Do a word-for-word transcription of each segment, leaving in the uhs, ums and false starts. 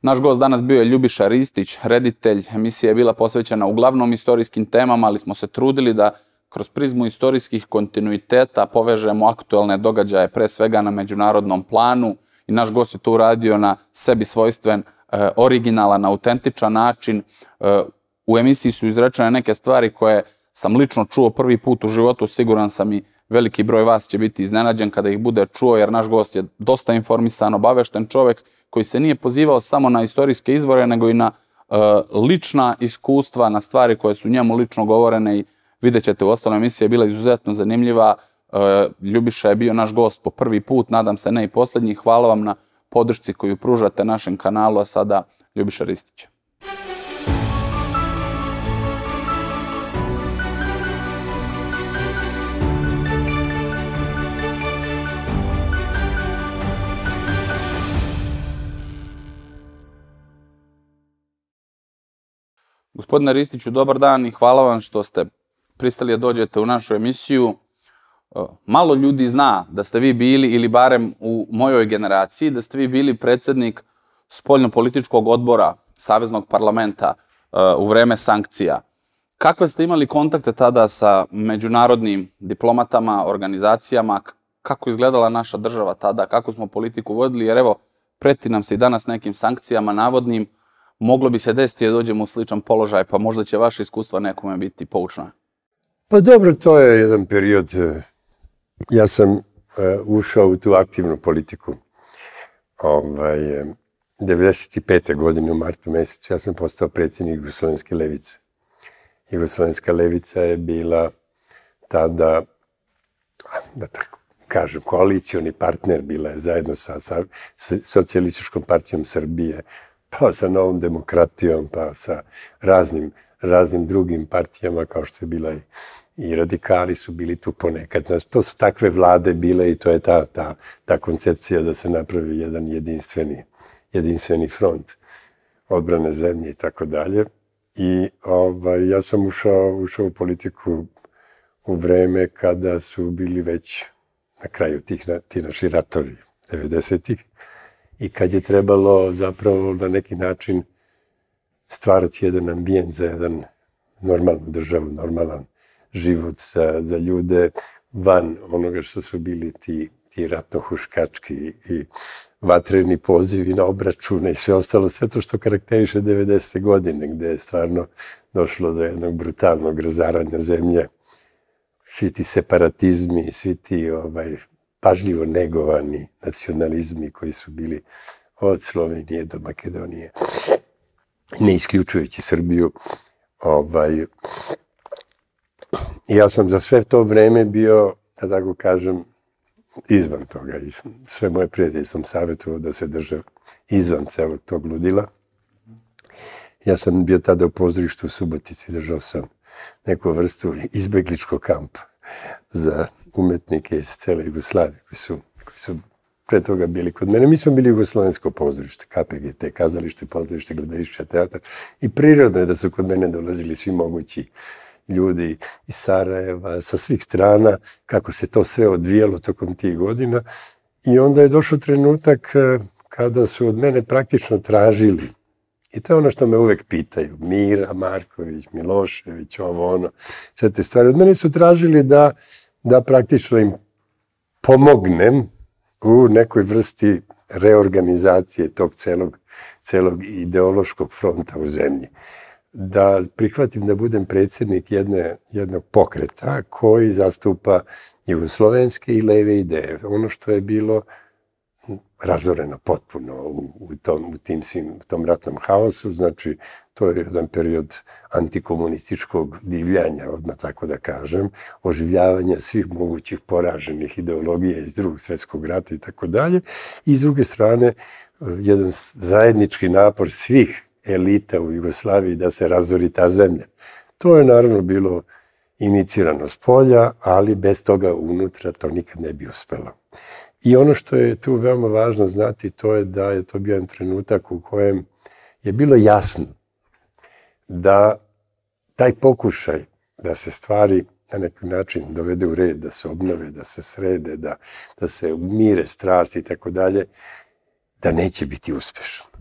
Naš gost danas bio je Ljubiša Ristić, reditelj. Emisija je bila posvećena uglavnom istorijskim temama, ali smo se trudili da kroz prizmu istorijskih kontinuiteta povežemo aktuelne događaje, pre svega na međunarodnom planu. I naš gost je to uradio na sebi svojstven, originalan, autentičan način. U emisiji su izrečene neke stvari koje sam lično čuo prvi put u životu. Siguran sam i veliki broj vas će biti iznenađen kada ih bude čuo, jer naš gost je dosta informisan, obavešten čovek koji se nije pozivao samo na istorijske izvore, nego i na lična iskustva, na stvari koje su njemu lično govorene i vidjet ćete, u ostalom emisija je bila izuzetno zanimljiva. Ljubiša je bio naš gost po prvi put, nadam se ne i posljednji. Hvala vam na podršci koju pružate našem kanalu, a sada Ljubiša Ristić. Gospodine Ristiću, dobar dan i hvala vam što ste pristali da dođete u našu emisiju. Malo ljudi zna da ste vi bili, ili barem u mojoj generaciji, da ste vi bili predsjednik spoljnopolitičkog odbora Saveznog parlamenta u vreme sankcija. Kakve ste imali kontakte tada sa međunarodnim diplomatama, organizacijama? Kako izgledala naša država tada? Kako smo politiku vodili? Jer evo, preti nam se i danas nekim sankcijama navodnim. Moglo bi se desiti da dođemo u sličan položaj, pa možda će vaše iskustva nekome biti poučno. Pa dobro, to je jedan period. Ja sam ušao u tu aktivnu politiku. devedeset pete. godine u martu mesecu ja sam postao predsjednik Jugoslovenske levice. Jugoslovenska levica je bila tada, da tako kažem, koalicioni partner, bila je zajedno sa Socijalističkom partijom Srbije, pa sa Novom demokratijom, pa sa raznim drugim partijama, kao što je bila i radikali su bili tu ponekad. To su takve vlade bile i to je ta koncepcija da se napravi jedan jedinstveni front odbrane zemlje i tako dalje. I ja sam ušao u politiku u vreme kada su bili već na kraju ti naši ratovi devedesetih. I kad je trebalo zapravo na neki način stvarati jedan ambijent za jedan normalnu državu, normalan život za ljude van onoga što su bili ti ratno-huškački i vatreni pozivi na obračune i sve ostalo, sve to što karakteriše devedesete. godine, gde je stvarno došlo do jednog brutalnog razaranja zemlje. Svi ti separatizmi, svi ti pažljivo negovani nacionalizmi koji su bili od Slovenije do Makedonije, ne isključujući Srbiju. Ja sam za sve to vreme bio, da tako kažem, izvan toga. Sve moje prijatelje sam savjetovao da se drže izvan celog tog ludila. Ja sam bio tada u pozorištu u Subotici, držao sam neku vrstu izbegličkog kampa za umetnike iz cele Jugoslavije koji su pre toga bili kod mene. Mi smo bili Jugoslovensko pozorište, K P G T, kazalište, pozorište, gledalište, teatar. I prirodno je da su kod mene dolazili svi mogući ljudi iz Sarajeva, sa svih strana, kako se to sve odvijalo tokom tih godina. I onda je došao trenutak kada su od mene praktično tražili, i to je ono što me uvek pitaju, Mira Marković, Milošević, ovo ono, sve te stvari. Od mene su tražili da praktično im pomognem u nekoj vrsti reorganizacije tog celog ideološkog fronta u zemlji. Da prihvatim da budem predsjednik jednog pokreta koji zastupa jugoslovenske i leve ideje. Ono što je bilo razoreno potpuno u tom ratnom haosu, znači to je jedan period antikomunističkog divljanja, odmah tako da kažem, oživljavanja svih mogućih poraženih ideologija iz drugog svjetskog rata i tako dalje. I s druge strane, jedan zajednički napor svih elita u Jugoslaviji da se razori ta zemlja. To je naravno bilo inicirano s polja, ali bez toga unutra to nikad ne bi uspelo. I ono što je tu veoma važno znati, to je da je to bio jedan trenutak u kojem je bilo jasno da taj pokušaj da se stvari na neki način dovede u red, da se obnove, da se srede, da se umire strasti i tako dalje, da neće biti uspešan.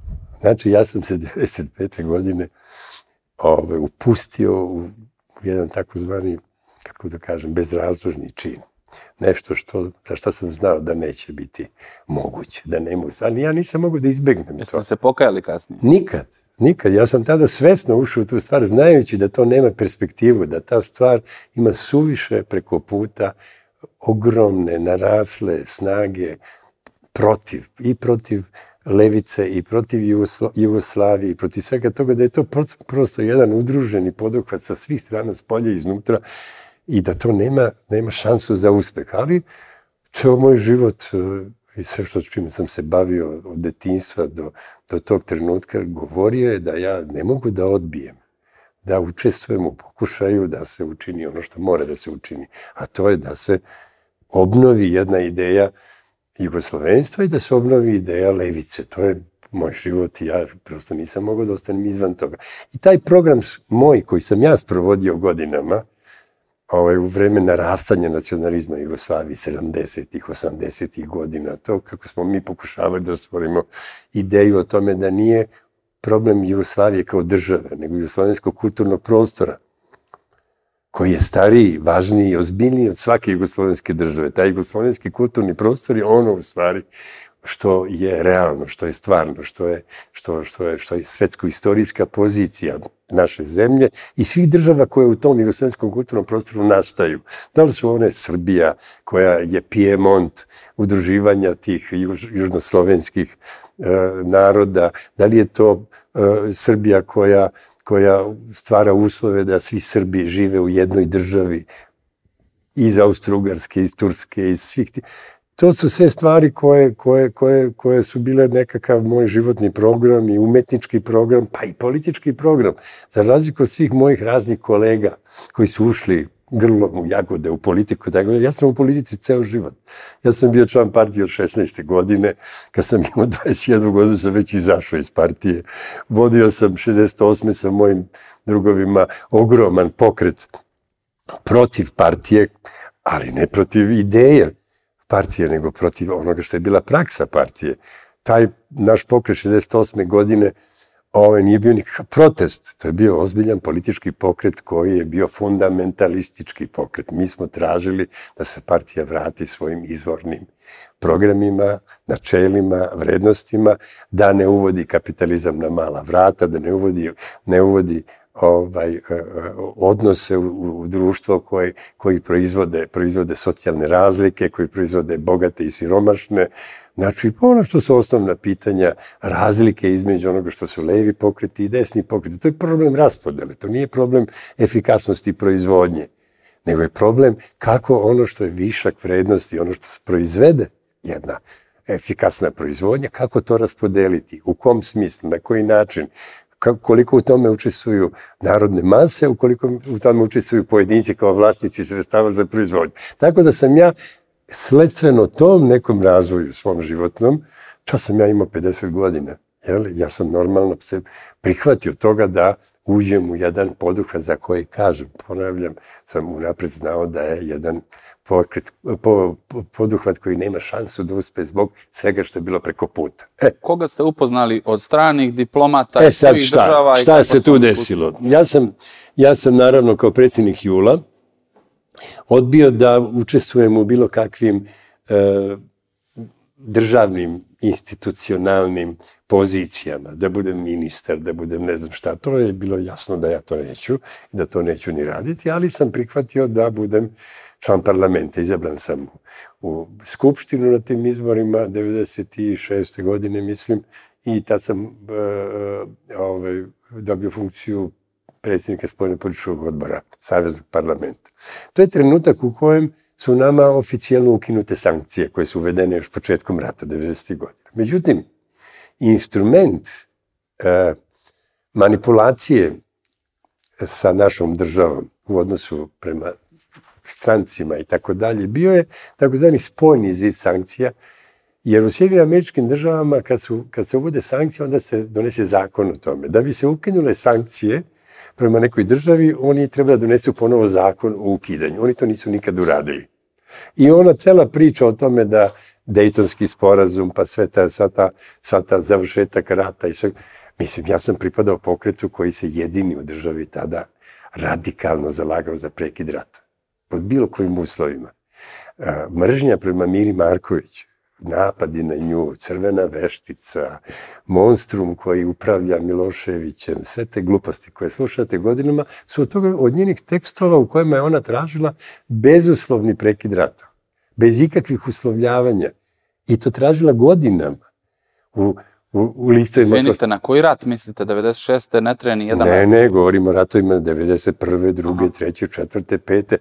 Znači, ja sam se devedeset pete godine ove, upustio u jedan takozvani, kako da kažem, bezrazložni čin. Nešto što, za što sam znao da neće biti moguće, da ne mogu. Ali ja nisam mogao da izbegnem to. Jeste se pokajali kasnije? Nikad, nikad. Ja sam tada svesno ušao u tu stvar, znajući da to nema perspektivu, da ta stvar ima suviše preko puta, ogromne, narasle snage protiv, i protiv levice, i protiv Jugoslavije, i protiv svega toga, da je to prosto jedan udruženi poduhvat sa svih strana, s polja i iznutra, i da to nema, nema šansu za uspeh. Ali ceo moj život i sve što s čime sam se bavio od detinjstva do, do tog trenutka govorio je da ja ne mogu da odbijem, da učestvujem u pokušaju da se učini ono što mora da se učini, a to je da se obnovi jedna ideja jugoslovenstva i da se obnovi ideja levice. To je moj život i ja prosto nisam mogao da ostanem izvan toga. I taj program moj koji sam ja sprovodio godinama, ovaj, u vreme narastanja nacionalizma Jugoslavije, sedamdesetih, osamdesetih godina, to kako smo mi pokušavali da stvorimo ideju o tome da nije problem Jugoslavije kao države, nego jugoslovenskog kulturnog prostora, koji je stariji, važniji i ozbiljniji od svake jugoslovenske države. Taj jugoslovenski kulturni prostor je ono u stvari što je realno, što je stvarno, što je, što, što je, što je svetsko-istorijska pozicija naše zemlje i svih država koje u tom jugoslovenskom kulturnom prostoru nastaju. Da li su one Srbija, koja je Piemont udruživanja tih juž, južnoslovenskih e, naroda, da li je to e, Srbija koja, koja stvara uslove da svi Srbi žive u jednoj državi, iz Austro-Ugarske, iz Turske, iz svih tih. To su sve stvari koje, koje, koje, koje su bile nekakav moj životni program i umetnički program, pa i politički program. Za razliku od svih mojih raznih kolega koji su ušli grlom u jagode, u politiku, tako da ja sam u politici ceo život. Ja sam bio član partije od šesnaeste godine, kad sam imao dvadeset jednu godinu sam već izašao iz partije. Vodio sam šezdeset osme sa mojim drugovima ogroman pokret protiv partije, ali ne protiv ideje partije, nego protiv onoga što je bila praksa partije. Taj naš pokret šezdeset osme godine ovaj, nije bio nikakav protest. To je bio ozbiljan politički pokret koji je bio fundamentalistički pokret. Mi smo tražili da se partija vrati svojim izvornim programima, načelima, vrednostima, da ne uvodi kapitalizam na mala vrata, da ne uvodi, ne uvodi ovaj, odnose u, u društvo koje, koji proizvode, proizvode socijalne razlike, koji proizvode bogate i siromašne. Znači, ono što su osnovna pitanja, razlike između onoga što su levi pokreti i desni pokreti. To je problem raspodele, to nije problem efikasnosti proizvodnje, nego je problem kako ono što je višak vrednosti, ono što se proizvede jedna efikasna proizvodnja, kako to raspodeliti, u kom smislu, na koji način, koliko u tome učestvuju narodne mase, ukoliko u tome učestvuju pojedinci kao vlasnici sredstava za proizvodnju. Tako da sam ja sledstveno tom nekom razvoju svom životnom, to sam ja imao pedeset godina. Jel? Ja sam normalno se prihvatio toga da uđem u jedan poduhvat za koji, kažem, ponavljam, sam unapred znao da je jedan pokret, po, poduhvat koji nema šansu da uspe zbog svega što je bilo preko puta. E. Koga ste upoznali od stranih diplomata e, i svojih šta, država? Šta je se tu desilo? Ja sam, ja sam naravno kao predsjednik Jula odbio da učestvujem u bilo kakvim e, državnim, institucionalnim pozicijama, da budem ministar, da budem ne znam šta. To je bilo jasno da ja to neću i da to neću ni raditi, ali sam prihvatio da budem član parlamenta. Izabran sam u Skupštinu na tim izborima devedeset šeste godine, mislim, i tad sam uh, ovaj, dobio funkciju predsjednika spoljnopolitičkog odbora Saveznog parlamenta. To je trenutak u kojem su nama oficijalno ukinute sankcije koje su uvedene još početkom rata devedesetih godina. Međutim, instrument uh, manipulacije sa našom državom u odnosu prema strancima i tako dalje, bio je takozvani spojni zid sankcija, jer u Sjedinjenim Američkim Državama kad, su, kad se uvode sankcije, onda se donese zakon o tome. Da bi se ukinule sankcije prema nekoj državi, oni treba da donesu ponovo zakon o ukidanju. Oni to nisu nikad uradili. I ona cela priča o tome da Dejtonski sporazum, pa sve ta, sva ta, sva ta završetak rata i sve. Mislim, ja sam pripadao pokretu koji se jedini u državi tada radikalno zalagao za prekid rata. Pod bilo kojim uslovima. Mržnja prema Miri Marković, napadi na nju, crvena veštica, monstrum koji upravlja Miloševićem, sve te gluposti koje slušate godinama su od toga, od njenih tekstova u kojima je ona tražila bezuslovni prekid rata. Bez ikakvih uslovljavanja. I to tražila godinama. U, u, u listovima... Izvinite, na koji rat mislite? devedeset šeste ne treba ni jedan... Ne, ne, govorimo o ratovima devedeset prve, druge, treće, četvrte, pete.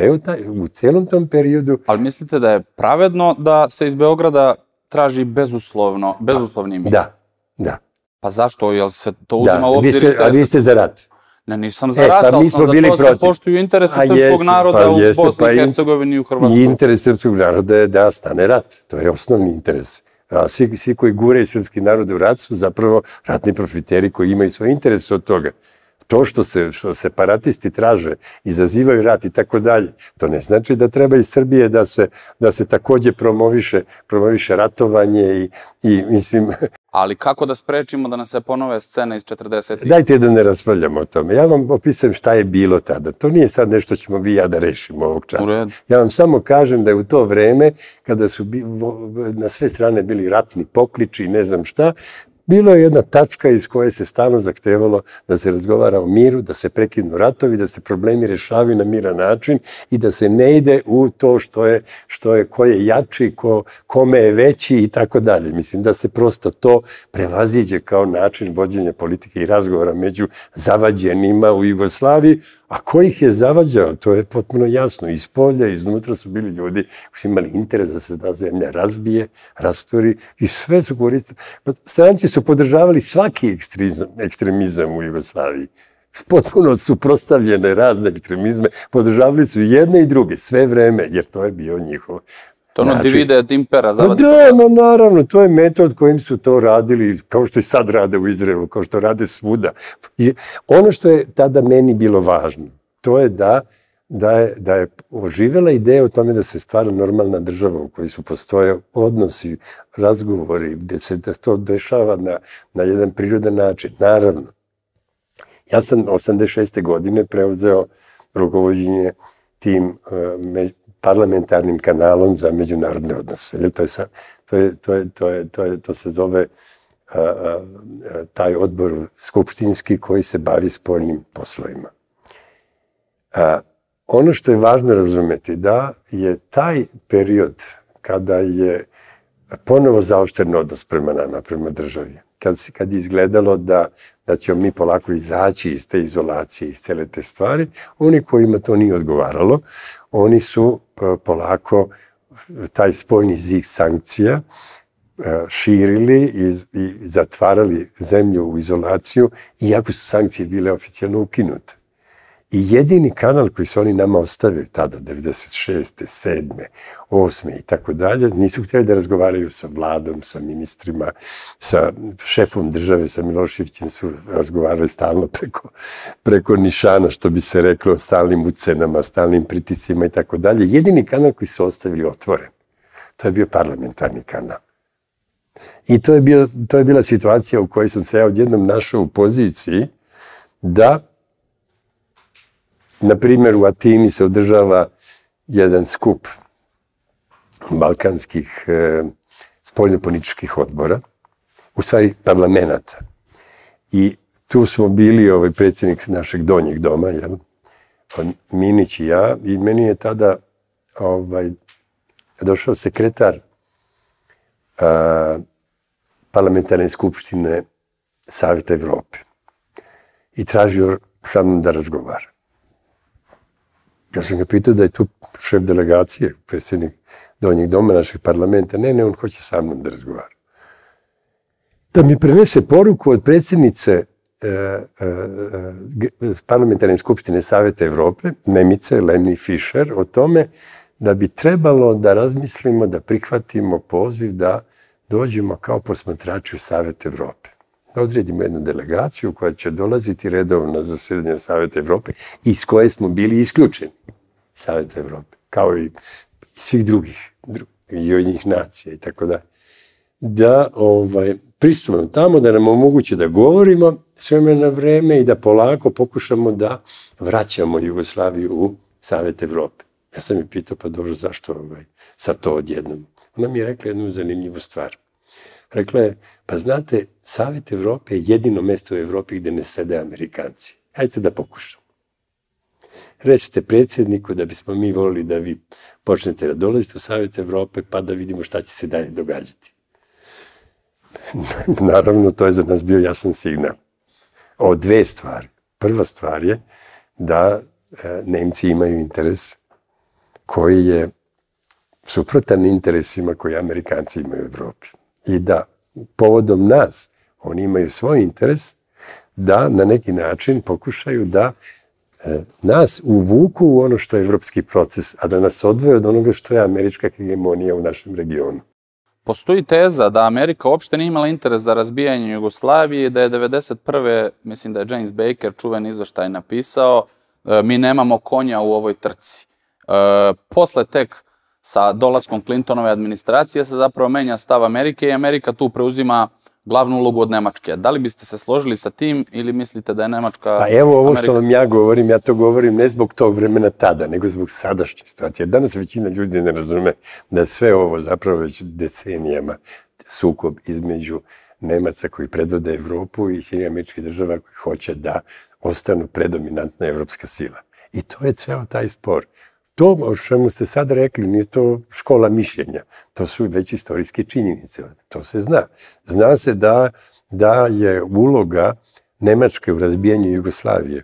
U celom tom periodu... Ali mislite da je pravedno da se iz Beograda traži bezuslovno, bezuslovni mir? Da, da. Pa zašto? Jel se to uzima u obzir interesa? A vi ste za rat? Ne, nisam za rat, ali sam za to da se poštuju interese srpskog naroda u Bosni i Hercegovini i u Hrvatskoj. I interes srpskog naroda je da stane rat. To je osnovni interes. A svi, svi koji gure srpski narod u rat su zapravo ratni profiteri koji imaju svoj interes od toga. To što se što separatisti traže, izazivaju rat i tako dalje, to ne znači da treba iz Srbije da se, da se takođe promoviše, promoviše ratovanje i, i mislim... Ali kako da sprečimo da nas se ponove scene iz četrdesetih? Dajte da ne raspravljamo o tome. Ja vam opisujem šta je bilo tada. To nije sad nešto ćemo vi i ja da rešimo ovog časa. Ja vam samo kažem da je u to vreme, kada su na sve strane bili ratni pokliči i ne znam šta, bilo je jedna tačka iz koje se stalno zahtevalo da se razgovara o miru, da se prekinu ratovi, da se problemi rešavaju na miran način i da se ne ide u to što je, što je, ko je jači, ko, kome je veći i tako dalje. Mislim da se prosto to prevaziđe kao način vođenja politike i razgovora među zavađenima u Jugoslaviji, a ko ih je zavađao, to je potpuno jasno. Iz polja, iznutra su bili ljudi koji su imali interes da se ta zemlja razbije, rastori i sve su koristili. Stranci su podržavali svaki ekstremizam u Jugoslaviji. Potpuno suprotstavljene razne ekstremizme, podržavali su jedne i druge, sve vreme, jer to je bio njihov. To ono divide et impera, zavadi. Da, naravno, to je metod kojim su to radili, kao što i sad rade u Izraelu, kao što rade svuda. Ono što je tada meni bilo važno, to je da da je, da je oživela ideja o tome da se stvara normalna država u kojoj su postoje odnosi, razgovori, gde se da to dešava na, na jedan prirodan način. Naravno, ja sam osamdeset šeste godine preuzeo rukovođenje tim uh, parlamentarnim kanalom za međunarodne odnose. Jer to, je, to, je, to, je, to, je, to, je, to se zove uh, uh, taj odbor skupštinski koji se bavi spoljnim poslovima. Uh, Ono što je važno razumeti da je taj period kada je ponovo zaoštren odnos prema nama, prema državi, kad, kad je izgledalo da, da ćemo mi polako izaći iz te izolacije, iz cele te stvari, oni kojima to nije odgovaralo, oni su polako taj spoljni zig sankcija širili i, i zatvarali zemlju u izolaciju, iako su sankcije bile oficijalno ukinute. I jedini kanal koji su oni nama ostavili tada, devedeset šeste, sedme, osme i tako dalje, nisu htjeli da razgovaraju sa vladom, sa ministrima, sa šefom države, sa Miloševićem su razgovarali stalno preko, preko nišana, što bi se reklo, stalnim ucenama, stalnim pritiscima i tako dalje. Jedini kanal koji su ostavili otvoren, to je bio parlamentarni kanal. I to je, bio, to je bila situacija u kojoj sam se ja odjednom našao u poziciji da na primjer, u Atini se održava jedan skup balkanskih e, spoljnopolitičkih odbora, u stvari parlamenata. I tu smo bili ovaj predsjednik našeg donjeg doma, jel? Minić i ja, i meni je tada ovaj, došao sekretar a, parlamentarne skupštine Savjeta Evrope i tražio sa mnom da razgovara. Ja sam ga pitao da je tu šef delegacije, predsjednik donjeg doma našeg parlamenta. Ne, ne, on hoće sa mnom da razgovara. Da mi prenese poruku od predsjednice e, e, parlamentarne skupštine Savjeta Evrope, Nemice, Lemni Fischer, o tome da bi trebalo da razmislimo, da prihvatimo poziv da dođemo kao posmatrači u Savjet Evrope. Da odredimo jednu delegaciju koja će dolaziti redovno na zasedanje Savjeta Evrope, iz koje smo bili isključeni Savjeta Evrope, kao i svih drugih. i od njih nacija i tako da, da ovaj, pristupimo tamo, da nam omoguće da govorimo sve na vreme i da polako pokušamo da vraćamo Jugoslaviju u Savet Evrope. Ja sam je pitao, pa dobro, zašto ovaj, sad to odjednom? Ona mi je rekla jednu zanimljivu stvar. Rekla je, pa znate, Savet Evrope je jedino mesto u Evropi gde ne sede Amerikanci. Hajde da pokušamo. Recite predsjedniku da bismo mi volili da vi počnete da dolazite u Savet Evrope, pa da vidimo šta će se dalje događati. Naravno, to je za nas bio jasan signal. O dve stvari. Prva stvar je da e, Nemci imaju interes koji je suprotan interesima koje Amerikanci imaju u Evropi. I da povodom nas oni imaju svoj interes da na neki način pokušaju da e, nas uvuku u ono što je evropski proces, a da nas odvoje od onoga što je američka hegemonija u našem regionu. Postoji teza da Amerika uopšte nije imala interes za razbijanje Jugoslavije, da je devedeset prve mislim da je James Baker, čuveni izveštaj, napisao mi nemamo konja u ovoj trci. E, posle tek sa dolaskom Clintonove administracije se zapravo menja stav Amerike i Amerika tu preuzima glavnu ulogu od Nemačke. Da li biste se složili sa tim ili mislite da je Nemačka... Pa evo ovo što vam ja govorim, ja to govorim ne zbog tog vremena tada, nego zbog sadašnje situacije. Danas većina ljudi ne razume da sve ovo zapravo već decenijama sukob između Nemaca koji predvode Evropu i Sjedinjenih Američkih Država koji hoće da ostanu predominantna evropska sila. I to je ceo taj spor. To o čemu ste sad rekli nije to škola mišljenja, to su već istorijske činjenice, to se zna. Zna se da, da je uloga Nemačke u razbijanju Jugoslavije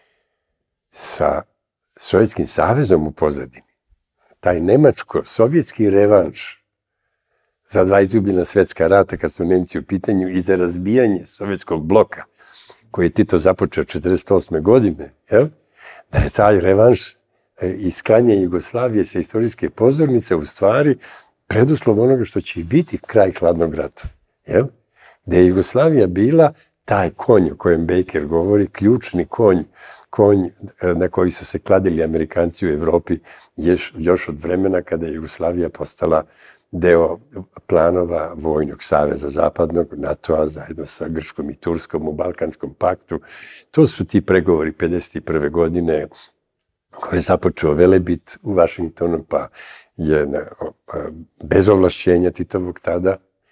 sa Sovjetskim savezom u pozadini. Taj nemačko-sovjetski revanš za dva izgubljena svetska rata kad su Nemci u pitanju i za razbijanje sovjetskog bloka koji je Tito započeo četrdeset osme godine, jel? Da je taj revanš isklanje Jugoslavije sa istorijske pozornice u stvari preduslov onoga što će biti kraj hladnog rata. Jel? Da je Jugoslavija bila taj konj o kojem Baker govori, ključni konj, konj na koji su se kladili Amerikanci u Evropi još, još od vremena kada je Jugoslavija postala deo planova Vojnog saveza zapadnog, NATO-a, zajedno sa Grčkom i Turskom u Balkanskom paktu. To su ti pregovori pedeset prve godine koji je započeo Velebit u Vašingtonu, pa je na, bez ovlašćenja Titovog tada,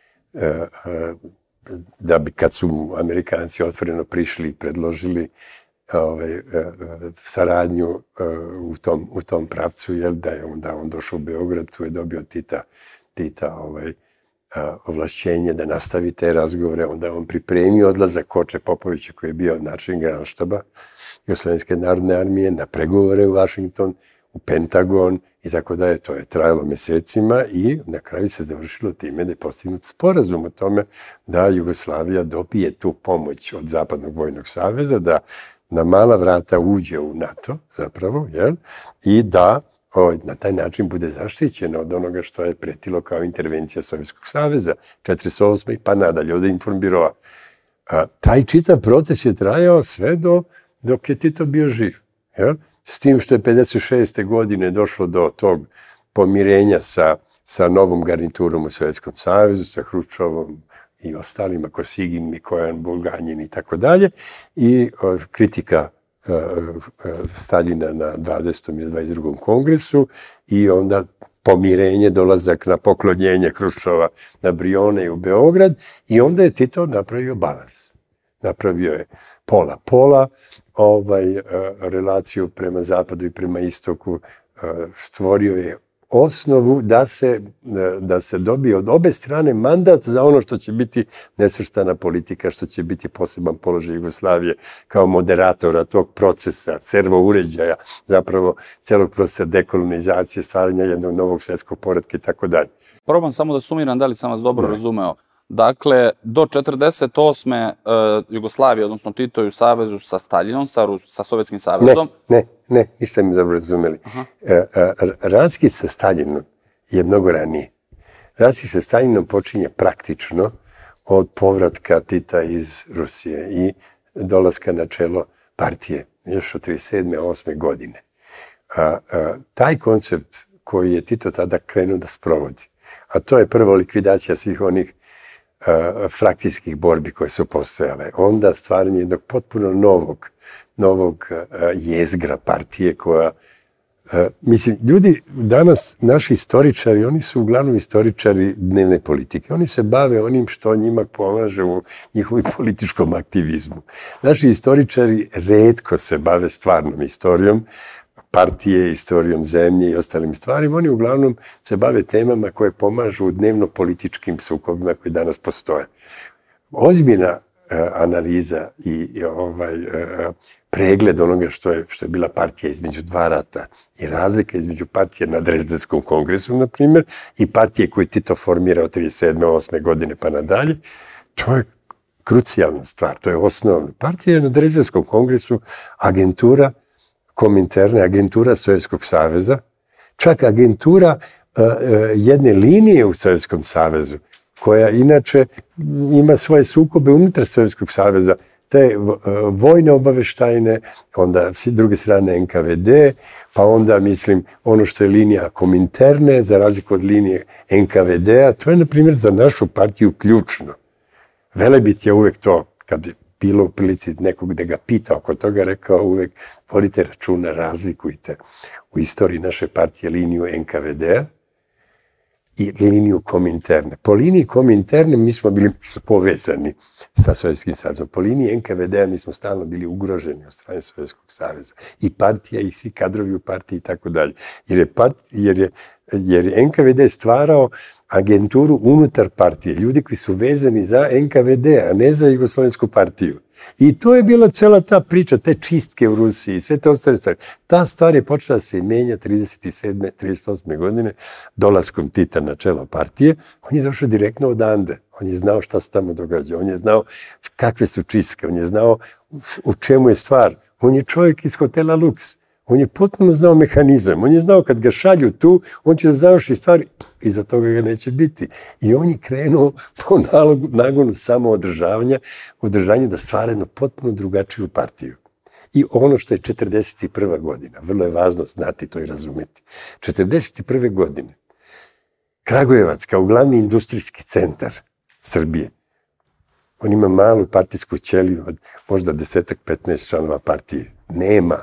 da bi kad su Amerikanci otvoreno prišli i predložili ovaj, saradnju u tom, u tom pravcu, jel, da je onda on došao u Beograd, tu je dobio Tita, Tita ovaj, ovlašćenje da nastavi te razgovore, onda on pripremio odlazak Koče Popovića koji je bio načelnik Generalštaba Jugoslovenske narodne armije na pregovore u Vašington, u Pentagon i tako da je to je trajalo mesecima i na kraju se završilo time da je postignut sporazum o tome da Jugoslavija dobije tu pomoć od Zapadnog vojnog saveza, da na mala vrata uđe u NATO zapravo, jel? I da na taj način bude zaštićena od onoga što je pretilo kao intervencija Sovjetskog saveza, četrdeset osme pa nadalje, od Informbiroa. Taj čitav proces je trajao sve do, dok je Tito bio živ. Jel? S tim što je pedeset šeste godine došlo do tog pomirenja sa, sa novom garniturom u Sovjetskom savezu, sa Hruščovom i ostalima, Kosigin, Mikojan, Bulganjin i tako dalje, i kritika Staljina na dvadesetom ili dvadeset drugom kongresu i onda pomirenje, dolazak na poklonjenje Hruščova na Brione i u Beograd i onda je Tito napravio balans. Napravio je pola-pola, ovaj, relaciju prema zapadu i prema istoku, stvorio je osnovu da se, da se dobije od obe strane mandat za ono što će biti nesvrstana politika, što će biti poseban položaj Jugoslavije kao moderatora tog procesa, servo uređaja, zapravo celog procesa dekolonizacije, stvaranja jednog novog svjetskog poretka i tako dalje. Probam samo da sumiram, da li sam vas dobro razumeo. Dakle, do četrdeset osme Jugoslavije, odnosno Tito je u savezu sa Staljinom, sa, sa Sovjetskim savezom. Ne, ne, ne, niste mi dobro razumeli. Raskid sa Staljinom je mnogo ranije. Raskid sa Staljinom počinje praktično od povratka Tita iz Rusije i dolaska na čelo partije, još od trideset sedme osme godine. Taj koncept koji je Tito tada krenuo da sprovodi, a to je prvo likvidacija svih onih uh, frakcijskih borbi koje su postojale. Onda stvaranje jednog potpuno novog, novog uh, jezgra partije koja Uh, mislim, ljudi danas, naši istoričari, oni su uglavnom istoričari dnevne politike. Oni se bave onim što njima pomaže u njihovom političkom aktivizmu. Naši istoričari retko se bave stvarnom istorijom, partije, istorijom zemlje i ostalim stvarima. Oni uglavnom se bave temama koje pomažu u dnevno-političkim sukobima koji danas postoje. Ozbiljna analiza i, i ovaj pregled onoga što je, što je bila partija između dva rata i razlika između partije na Drezdenskom kongresu, na primjer, i partije koju Tito formira od trideset sedme osme godine pa nadalje, to je krucijalna stvar, to je osnovno. Partija je na Drezdenskom kongresu agentura Kominterne, agentura Sovjetskog saveza, čak agentura uh, jedne linije u Sovjetskom savezu, koja inače ima svoje sukobe unutar Sovjetskog saveza, te vojne obaveštajne, onda s druge strane N K V D, pa onda, mislim, ono što je linija Kominterne, za razliku od linije N K V D-a, to je, na primjer, za našu partiju ključno. Velebit je uvek to, kad je bilo u prilici nekog da ga pita oko toga, rekao uvek, vodite računa, razlikujte u istoriji naše partije liniju N K V D-a i liniju Kominterne. Po liniji Kominterne mi smo bili povezani sa Sovjetskim savezom. Po liniji N K V D-a mi smo stalno bili ugroženi od strane Sovjetskog saveza. I partija, i svi kadrovi u partiji i tako dalje. Jer je, part, jer, je, jer je N K V D stvarao agenturu unutar partije. Ljudi koji su vezani za N K V D, a ne za Jugoslovensku partiju. I to je bila cela ta priča, te čistke u Rusiji, sve te ostale stvari. Ta stvar je počela se menja trideset sedme trideset osme godine, dolaskom Tita na čelo partije. On je došao direktno odande. On je znao šta se tamo događa. On je znao kakve su čistke. On je znao u čemu je stvar. On je čovjek iz hotela Lux. On je potpuno znao mehanizam. On je znao kad ga šalju tu, on će da završi stvari, iza toga ga neće biti. I on je krenuo po nalogu, nagonu samoodržavanja, održanju da stvara jednu potpuno drugačiju partiju. I ono što je četrdeset prva godina, vrlo je važno znati to i razumeti. četrdeset prve godine, Kragujevac kao glavni industrijski centar Srbije, on ima malu partijsku ćeliju od možda desetak, petnaest članova partije. Nema.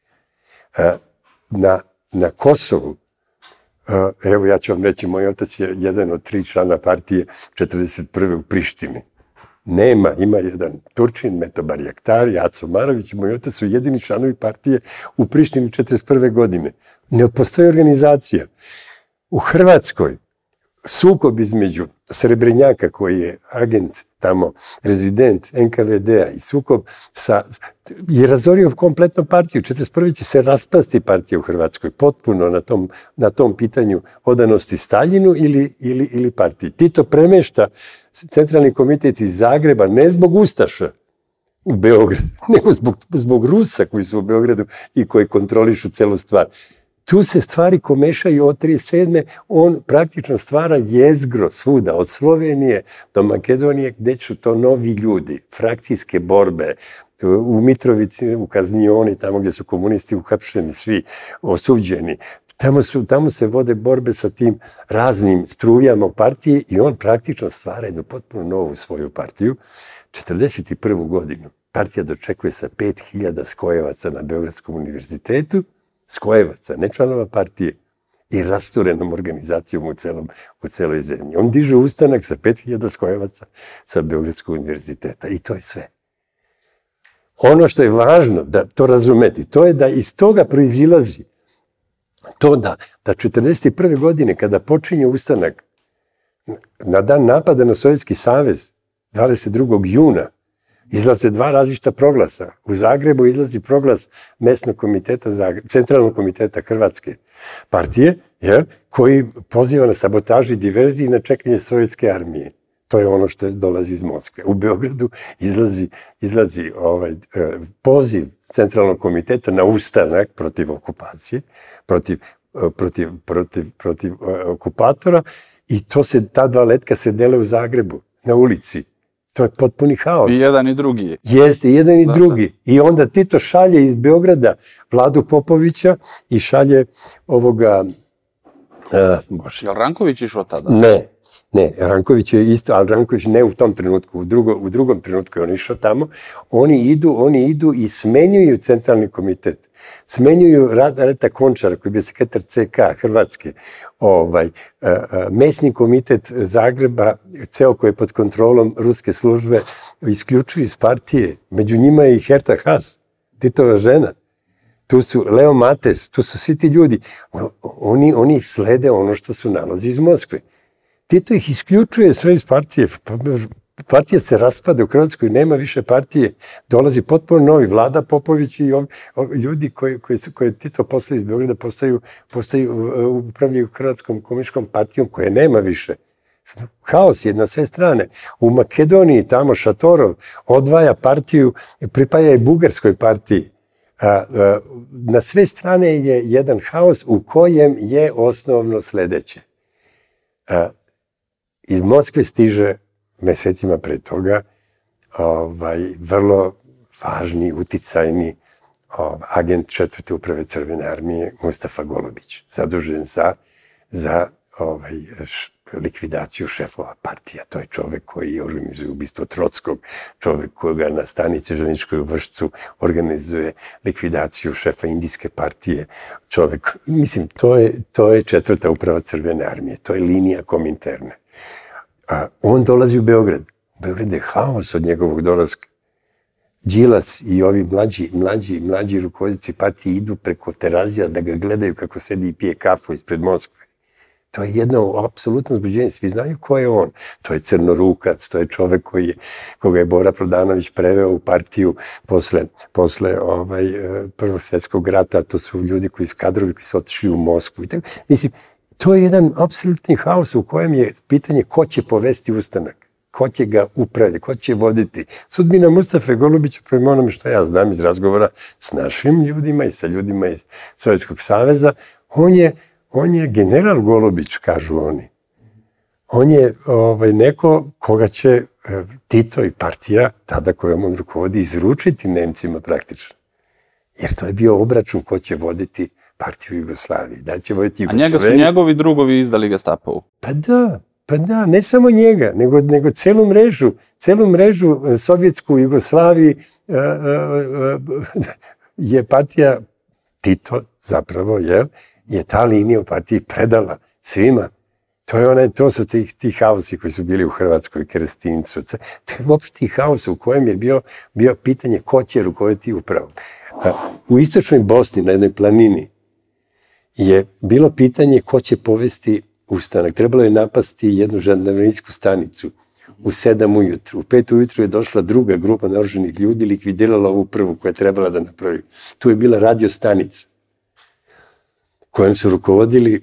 Na, na Kosovu, evo ja ću vam reći, moj otac je jedan od tri člana partije četrdeset prve u Prištini. Nema, ima jedan Turčin, Meto Barjaktari, Aco Marović, moj otac su jedini članovi partije u Prištini četrdeset prve godine. Ne postoji organizacija. U Hrvatskoj sukob između Srebrenjaka, koji je agent tamo, rezident N K V D-a, i sukob sa, je razorio kompletno partiju. četrdeset prve će se raspasti partija u Hrvatskoj, potpuno na tom, na tom pitanju odanosti Staljinu ili, ili, ili partiji. Tito premešta centralni komitet iz Zagreba, ne zbog Ustaša u Beogradu, nego zbog, zbog Rusa koji su u Beogradu i koji kontrolišu celu stvar. Tu se stvari komešaju od trideset sedme On praktično stvara jezgro svuda, od Slovenije do Makedonije, gde su to novi ljudi, frakcijske borbe, u Mitrovici, u Kaznioni, tamo gdje su komunisti uhapšeni, svi osuđeni. Tamo, su, tamo se vode borbe sa tim raznim strujama partije i on praktično stvara jednu potpuno novu svoju partiju. četrdeset prvu godinu partija dočekuje sa pet hiljada skojevaca na Beogradskom univerzitetu, skojevaca, ne članova partije, i rasturenom organizacijom u, celom, u celoj zemlji. On diže ustanak sa pet hiljada skojevaca sa Beogradskog univerziteta i to je sve. Ono što je važno da to razumeti, to je da iz toga proizilazi to da, da četrdeset prve godine, kada počinje ustanak, na dan napada na Sovjetski savez, dvadeset drugog juna, izlaze dva različita proglasa. U Zagrebu izlazi proglas mesnog komiteta, Zagreb, centralnog komiteta Hrvatske partije, jer, koji poziva na sabotažu i diverziji i na čekanje sovjetske armije. To je ono što dolazi iz Moskve. U Beogradu izlazi, izlazi ovaj, poziv centralnog komiteta na ustanak protiv okupacije, protiv, protiv, protiv, protiv okupatora, i to se, ta dva letka se dele u Zagrebu, na ulici. To je potpuni haos. I jedan i drugi. Jeste, i jedan i drugi. I onda Tito šalje iz Beograda Vladu Popovića i šalje ovoga Bože. Je li Ranković išao tada? Ne, ne, Ranković je isto, ali Ranković ne u tom trenutku, u, drugo, u drugom trenutku je on išao tamo. Oni idu, oni idu i smenjuju centralni komitet. Smenjuju Rada Končara, koji je bio sekretar C K Hrvatske, ovaj, mesni komitet Zagreba, ceo koji je pod kontrolom ruske službe, isključuju iz partije. Među njima je i Herta Haas, Titova žena. Tu su Leo Mates, tu su svi ti ljudi. Oni, oni slede ono što su nalozi iz Moskve. Tito ih isključuje sve iz partije. Partija se raspada u Hrvatskoj, nema više partije. Dolazi potpuno novi Vlada Popović i ovi, ovi ljudi koji, koji su, koje Tito poslao iz Beograda postaju, postaju upravljaju Hrvatskom komunističkom partijom koje nema više. Haos je na sve strane. U Makedoniji tamo Šatorov odvaja partiju, pripaja i Bugarskoj partiji. A, a, na sve strane je jedan haos u kojem je osnovno sledeće. A, iz Moskve stiže mesecima pre toga ovaj, vrlo važni, uticajni ovaj, agent četvrte uprave Crvene armije Mustafa Golubić, zadužen za, za ovaj, š, likvidaciju šefova partija. To je čovek koji organizuje ubistvo Trockog, čovek koga na stanici železničkoj u Vršcu organizuje likvidaciju šefa Indijske partije. Čovek, mislim, to je, to je četvrta uprava Crvene armije, to je linija Kominterne. A on dolazi u Beograd. U Beograd je haos od njegovog dolaska. Đilas i ovi mlađi, mlađi, mlađi rukovodioci partije idu preko Terazija da ga gledaju kako sedi i pije kafu ispred Moskve. To je jedno apsolutno uzbuđenje. Svi znaju ko je on. To je Crnorukac, to je čovek koji je, koga je Bora Prodanović preveo u partiju posle, posle ovaj, Prvog svjetskog rata. To su ljudi koji su kadrovi koji su otišli u Moskvu. I tako. Mislim, to je jedan apsolutni haos u kojem je pitanje ko će povesti ustanak, ko će ga upravljati, ko će voditi. Sudbina Mustafe Golubića, prema onome što ja znam iz razgovora s našim ljudima i sa ljudima iz Sovjetskog saveza, on je, on je general Golubić, kažu oni. On je ovaj, neko koga će Tito i partija, tada kojom on rukovodi, izručiti Nemcima praktično. Jer to je bio obračun ko će voditi partiju Jugoslavije. Da li će voditi Jugoslaviju? A njega su njegovi drugovi izdali Gestapovu? Pa da, pa da, ne samo njega, nego, nego celu mrežu, celu mrežu sovjetsku Jugoslaviji uh, uh, uh, je partija Tito zapravo, jel, je ta linija u partiji predala svima. To, je onaj, to su ti, ti haosi koji su bili u Hrvatskoj, Kerestincu. To je uopšte ti haos u kojem je bio, bio pitanje ko će rukovoditi upravom. U istočnoj Bosni, na jednoj planini, je bilo pitanje ko će povesti ustanak. Trebalo je napasti jednu žandarmerijsku stanicu u sedam ujutru. U pet ujutru je došla druga grupa naoružanih ljudi, likvidirala ovu prvu koja je trebala da napravi. Tu je bila radio stanica kojom su rukovodili.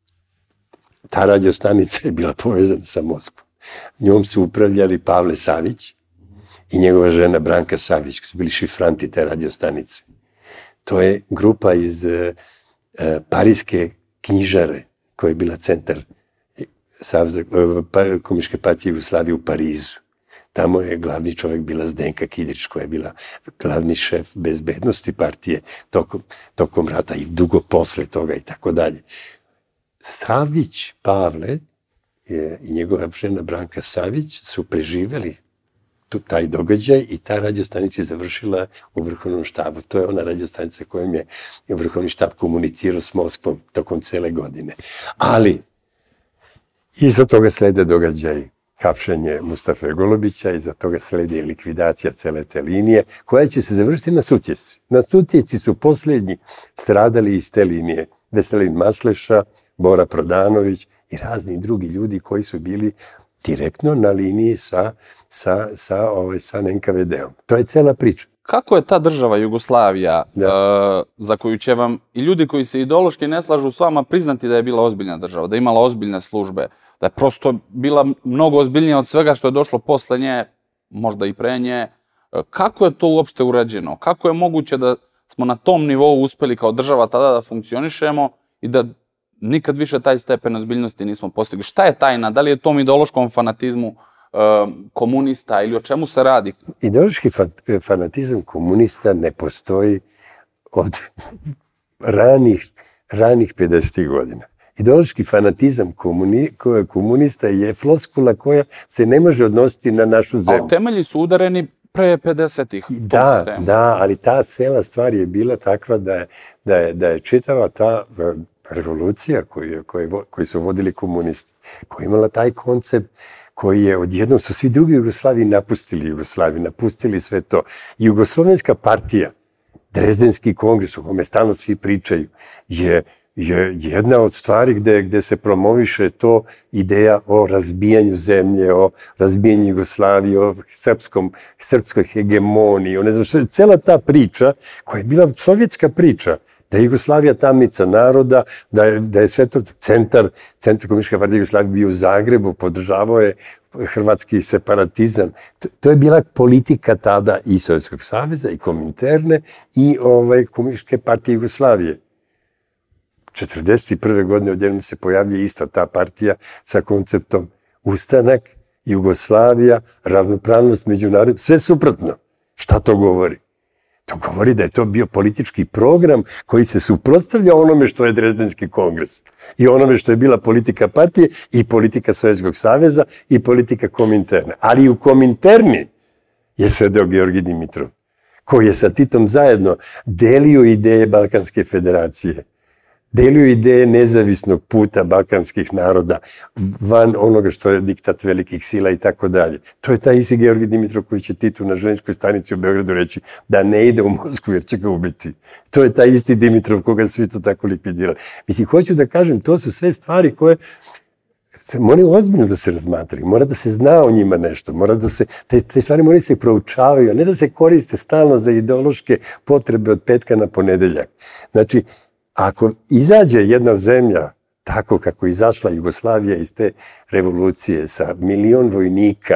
Ta radio stanica je bila povezana sa Moskvom. Njom su upravljali Pavle Savić i njegova žena Branka Savić, koji su bili šifranti te radio stanice. To je grupa iz uh, Parijske knjižare, koja je bila centar Saveza uh, komunističke partije Jugoslavije u Parizu. Tamo je glavni čovek bila Zdenka Kidrić, koja je bila glavni šef bezbednosti partije tokom, tokom rata i dugo posle toga i tako dalje. Savić Pavle je, i njegova žena Branka Savić su preživeli tu, taj događaj i ta radiostanica je završila u Vrhovnom štabu. To je ona radiostanica kojom je Vrhovni štab komunicirao s Moskvom tokom cele godine. Ali iza toga slede događaj hapšenje Mustafe Golubića, iza toga sledi likvidacija cele te linije, koja će se završiti na Sutjeci. Na Sutjeci su posljednji stradali iz te linije. Veselin Masleša, Bora Prodanović i razni drugi ljudi koji su bili direktno na liniji sa, sa, sa, ovaj, sa N K V D-om. To je cela priča. Kako je ta država Jugoslavija, uh, za koju će vam i ljudi koji se ideološki ne slažu s vama priznati da je bila ozbiljna država, da je imala ozbiljne službe, da je prosto bila mnogo ozbiljnija od svega što je došlo posle nje, možda i pre nje. Kako je to uopšte urađeno? Kako je moguće da smo na tom nivou uspeli kao država tada da funkcionišemo i da nikad više taj stepen ozbiljnosti nismo postigli? Šta je tajna? Da li je tom ideološkom fanatizmu uh, komunista ili o čemu se radi? Ideološki fanatizam komunista ne postoji od ranih, ranih pedesetih godina. Ideološki fanatizam komuni, komunista je floskula koja se ne može odnositi na našu zemlju. A temelji su udareni pre pedesetih. Da, da, ali ta cela stvar je bila takva da je, da je, da je čitava ta revolucija koju, koju, koju su vodili komunisti, koja je imala taj koncept koji je odjednom su svi drugi Jugoslaviji napustili Jugoslaviju, napustili sve to. Jugoslovenska partija, Drezdenski kongres, o kome stalno svi pričaju, je, je jedna od stvari gde, gde se promoviše to ideja o razbijanju zemlje, o razbijanju Jugoslavije, o srpskom, srpskoj hegemoniji, o ne znam što je, cela ta priča, koja je bila sovjetska priča, da je Jugoslavija tamnica naroda, da je, da je sve to centar, centar komunističke partije Jugoslavije bio u Zagrebu, podržavao je hrvatski separatizam. To, to je bila politika tada i Sovjetskog saveza, i Kominterne, i ovaj, komunističke partije Jugoslavije. četrdeset prve godine odjednom se pojavlja ista ta partija sa konceptom ustanak, Jugoslavija, ravnopravnost među narodima, sve suprotno. Šta to govori? To govori da je to bio politički program koji se suprotstavlja onome što je Drezdenski kongres i onome što je bila politika partije i politika Sovjetskog saveza i politika Kominterne. Ali i u Kominterni je sedeo Georgij Dimitrov, koji je sa Titom zajedno delio ideje Balkanske federacije, delio ideje nezavisnog puta balkanskih naroda van onoga što je diktat velikih sila i tako dalje. To je taj isti Georgij Dimitrov koji će Titu na željezničkoj stanici u Beogradu reći da ne ide u Moskvu jer će ga ubiti. To je taj isti Dimitrov koga svi to tako likvidirali. Mislim, hoću da kažem, to su sve stvari koje moraju ozbiljno da se razmatraju, mora da se zna o njima nešto, mora da se, te, te stvari moraju se proučavaju, a ne da se koriste stalno za ideološke potrebe od petka na ponedeljak. Znači, ako izađe jedna zemlja tako kako je izašla Jugoslavija iz te revolucije sa milion vojnika,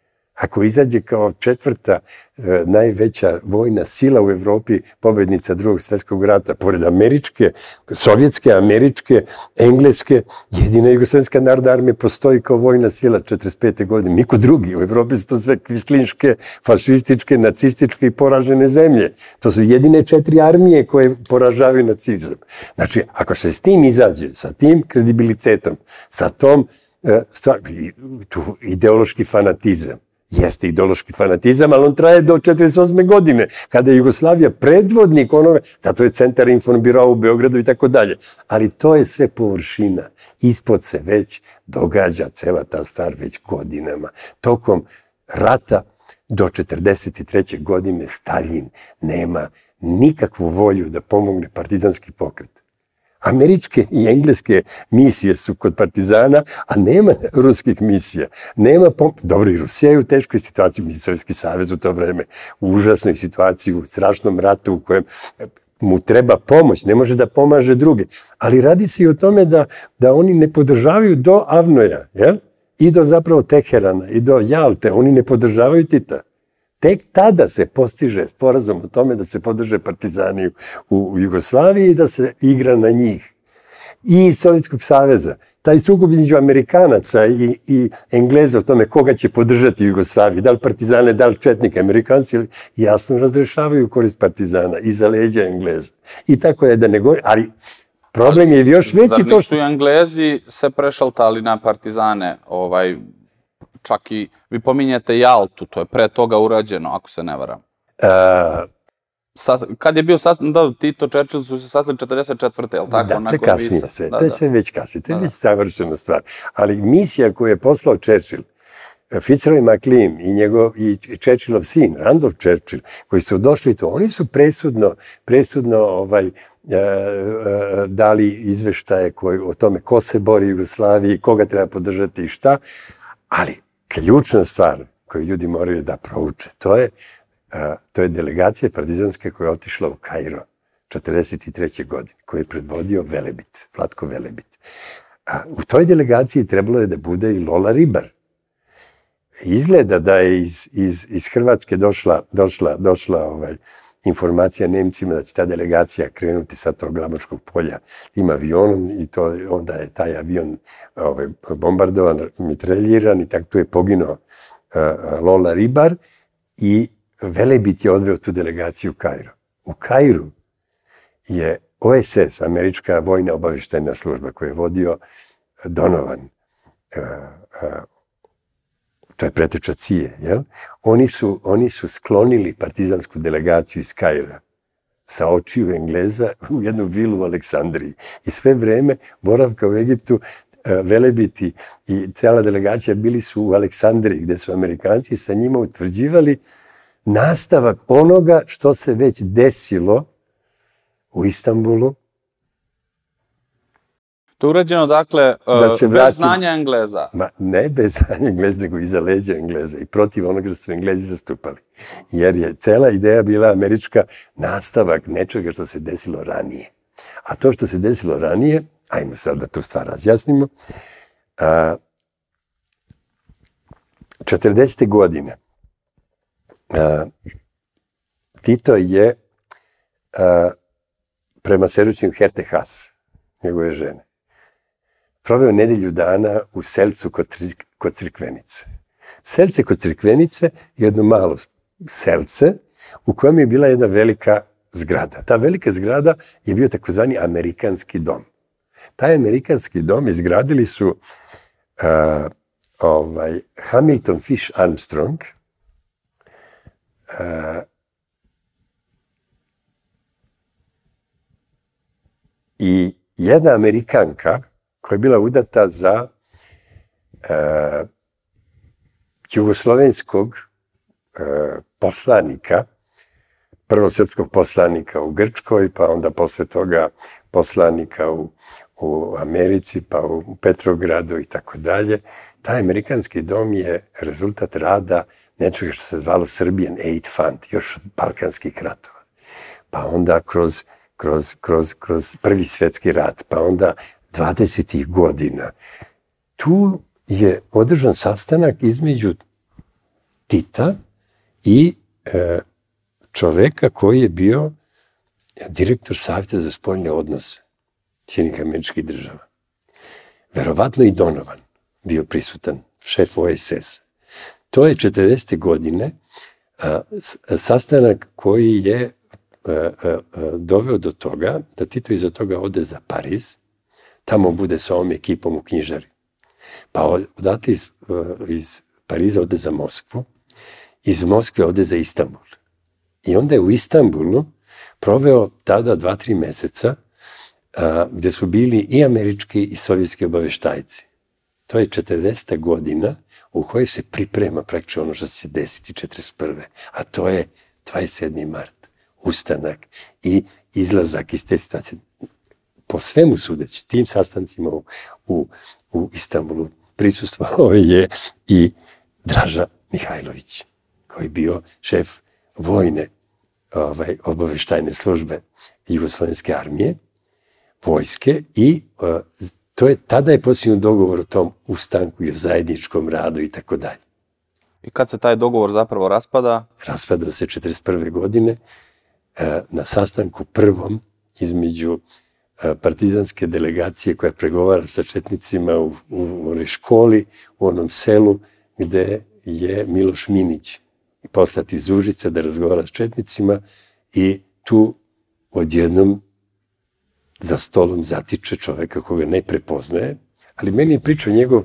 ako izađe kao četvrta e, najveća vojna sila u Evropi, pobednica drugog svjetskog rata, pored američke, sovjetske, američke, engleske, jedina Jugoslovenska narodna armija postoji kao vojna sila četrdeset pete godine. Niko drugi. U Evropi su to sve kvislinške, fašističke, nacističke i poražene zemlje. To su jedine četiri armije koje poražavaju nacizam. Znači, ako se s tim izađe, sa tim kredibilitetom, sa tom e, stvar, tu ideološki fanatizam, jeste ideološki fanatizam, ali on traje do četrdeset osme godine, kada je Jugoslavija predvodnik onoga, da to je centar informbira u Beogradu i tako dalje. Ali to je sve površina. Ispod se već događa cela ta stvar već godinama. Tokom rata do četrdeset treće godine Staljin nema nikakvu volju da pomogne partizanski pokret. Američke i engleske misije su kod partizana, a nema ruskih misija. Nema pom... Dobro, i Rusija je u teškoj situaciji, mislim, Sovjetski savez u to vreme, u užasnoj situaciji, u strašnom ratu u kojem mu treba pomoć, ne može da pomaže druge. Ali radi se i o tome da, da oni ne podržavaju do Avnoja, jel? I do zapravo Teherana, i do Jalte, oni ne podržavaju Tita. Tek tada se postiže sporazum o tome da se podrže partizani u Jugoslaviji i da se igra na njih. I iz Sovjetskog saveza. Taj sukob između Amerikanaca i, i Engleza o tome koga će podržati Jugoslaviju, da li partizane, da li četnike, Amerikanci jasno razrešavaju korist partizana iza leđa Engleza. I tako je da ne govori, ali problem je još veći to što... Zar nisu i Englezi se prešaltali na partizane, ovaj... Čak i, vi pominjete Jaltu, to je pre toga urađeno, ako se ne varam. Uh, Sa, kad je bio sastavljen, da, Tito, Churchill su se sastavili četrdeset četvrte, je li tako? Da, to je kasnije sve, da, to je sve već kasnije, to je već savršena stvar. Ali misija koju je poslao Churchill, Fitzroy McLean i, njegov, i Churchillov sin, Randolph Churchill, koji su došli tu, oni su presudno, presudno ovaj, e, e, dali izveštaje koji, o tome ko se bori u Jugoslaviji, koga treba podržati i šta, ali ključna stvar koju ljudi moraju da prouče, to je, uh, to je delegacija partizanske koja je otišla u Kairo četrdeset treće godine, koju je predvodio Velebit, Vlatko Velebit. Uh, u toj delegaciji trebalo je da bude i Lola Ribar. Izgleda da je iz, iz, iz Hrvatske došla, došla, došla ovaj, informacija Nemcima da će ta delegacija krenuti sa tog Glamočkog polja tim avionom i to, onda je taj avion ovaj, bombardovan, mitraljiran i tako tu je poginuo uh, Lola Ribar i Velebit je odveo tu delegaciju u Kairo. U Kairu je O S S, američka vojna obavještajna služba koju je vodio Donovan, to je preteča C I E, jel? Oni su, oni su sklonili partizansku delegaciju iz Kaira sa očiju Engleza u jednu vilu u Aleksandriji. I sve vreme boravka u Egiptu velebiti i cijela delegacija bili su u Aleksandriji, gde su Amerikanci sa njima utvrđivali nastavak onoga što se već desilo u Istanbulu. To je urađeno, dakle, bez znanja Engleza. Ma, ne bez znanja Engleza, nego iza leđa Engleza i protiv onoga što su Englezi zastupali. Jer je cela ideja bila američka nastavak nečega što se desilo ranije. A to što se desilo ranije, ajmo sad da tu stvar razjasnimo, četrdesete godine Tito je prema svedočenju Herte Haas, njegove žene, proveo nedelju dana u Selcu kod Crikvenice. Selce kod Crikvenice je jedno malo selce u kojem je bila jedna velika zgrada. Ta velika zgrada je bio takozvani amerikanski dom. Taj amerikanski dom izgradili su uh, ovaj, Hamilton Fish Armstrong, uh, i jedna Amerikanka koja je bila udata za uh, jugoslovenskog uh, poslanika, prvo srpskog poslanika u Grčkoj, pa onda posle toga poslanika u, u Americi, pa u Petrogradu i tako dalje. Taj amerikanski dom je rezultat rada nečega što se zvalo Serbian Aid Fund, još od balkanskih ratova. Pa onda kroz, kroz, kroz, kroz prvi svjetski rat, pa onda dvadesetih godina. Tu je održan sastanak između Tita i e, čoveka koji je bio direktor Savjeta za spoljne odnose Sjedinjenih Američkih Država. Verovatno i Donovan bio prisutan, šef O S S. To je četrdesete godine a, sastanak koji je a, a, a, doveo do toga da Tito iza toga ode za Pariz, tamo bude sa ovom ekipom u knjižari. Pa odate iz, iz Pariza ode za Moskvu, iz Moskve ode za Istanbul. I onda je u Istanbulu proveo tada dva, tri meseca a, gde su bili i američki i sovjetski obaveštajci. To je četrdeseta godina u kojoj se priprema praktično ono što će se desiti četrdeset prve. A to je dvadeset sedmi mart, ustanak i izlazak iz te situacije. Po svemu sudeći, tim sastancima u, u, u Istanbulu prisustvovao je i Draža Mihajlović, koji je bio šef vojne ovaj, obaveštajne službe Jugoslovenske armije, vojske i uh, to je, tada je posljednji dogovor o tom ustanku i o zajedničkom radu i tako dalje. I kad se taj dogovor zapravo raspada? Raspada se četrdeset prve godine uh, na sastanku prvom između uh, partizanske delegacije koja pregovara sa četnicima u, u onoj školi, u onom selu gde je Miloš Minić poslati iz Užica da razgovara s četnicima i tu odjednom za stolom zatiče čoveka koga ne prepoznaje, ali meni je pričao njegov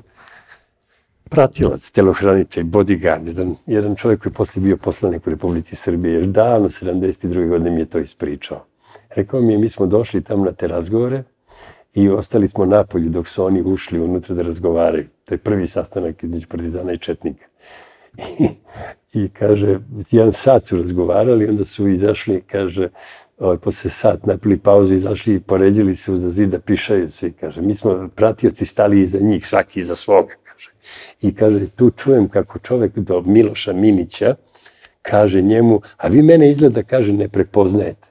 pratilac, telohranitelj, bodyguard, jedan, jedan čovjek koji je posle bio poslanik u Republici Srbije, još davno, sedamdeset druge godine mi je to ispričao. Rekao mi je, mi smo došli tamo na te razgovore i ostali smo napolju dok su oni ušli unutra da razgovaraju. To je prvi sastanak između partizana i četnika. I, i kaže, jedan sat su razgovarali, onda su izašli, kaže, ovaj, posle sat napili pauzu, izašli i poređili se uza zid da pišaju svi, kaže, mi smo pratioci stali iza njih, svaki iza svoga, kaže. I kaže, tu čujem kako čovek do Miloša Minića kaže njemu, a vi mene izgleda, kaže, ne prepoznajete.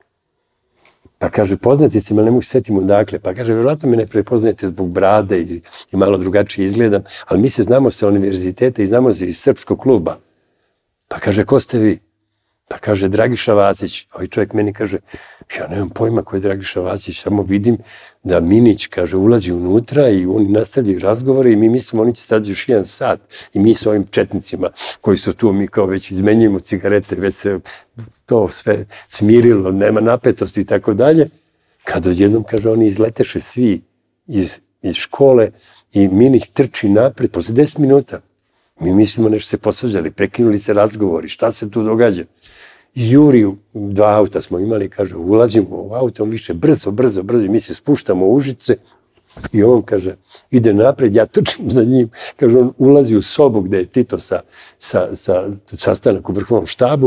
Pa kaže, poznati ste me, ali ne mogu se setiti odakle. Pa kaže, vjerojatno me ne prepoznajete zbog brade i, i malo drugačije izgledam, ali mi se znamo sa univerziteta i znamo se iz srpskog kluba. Pa kaže, ko ste vi? Pa kaže, Dragiša Vacić. Ovaj čovjek meni kaže, ja nemam pojma ko je Dragiša Vacić, samo vidim da Minić, kaže, ulazi unutra i oni nastavljaju razgovore i mi mislimo, oni će stati još jedan sat. I mi s ovim četnicima koji su tu, mi kao već izmenjujemo cigarete, već se to sve smirilo, nema napetosti i tako dalje. Kad odjednom, kaže, oni izleteše svi iz, iz škole i Minić trči napred, posle deset minuta. Mi mislimo nešto se posvađali, prekinuli se razgovori, šta se tu događa? Juri, dva auta smo imali, kaže, ulazimo u auto, on više brzo, brzo, brzo, i mi se spuštamo u Užice i on, kaže, ide napred, ja trčim za njim, kaže, on ulazi u sobu gde je Tito sa, sa, sa sastanak u vrhovnom štabu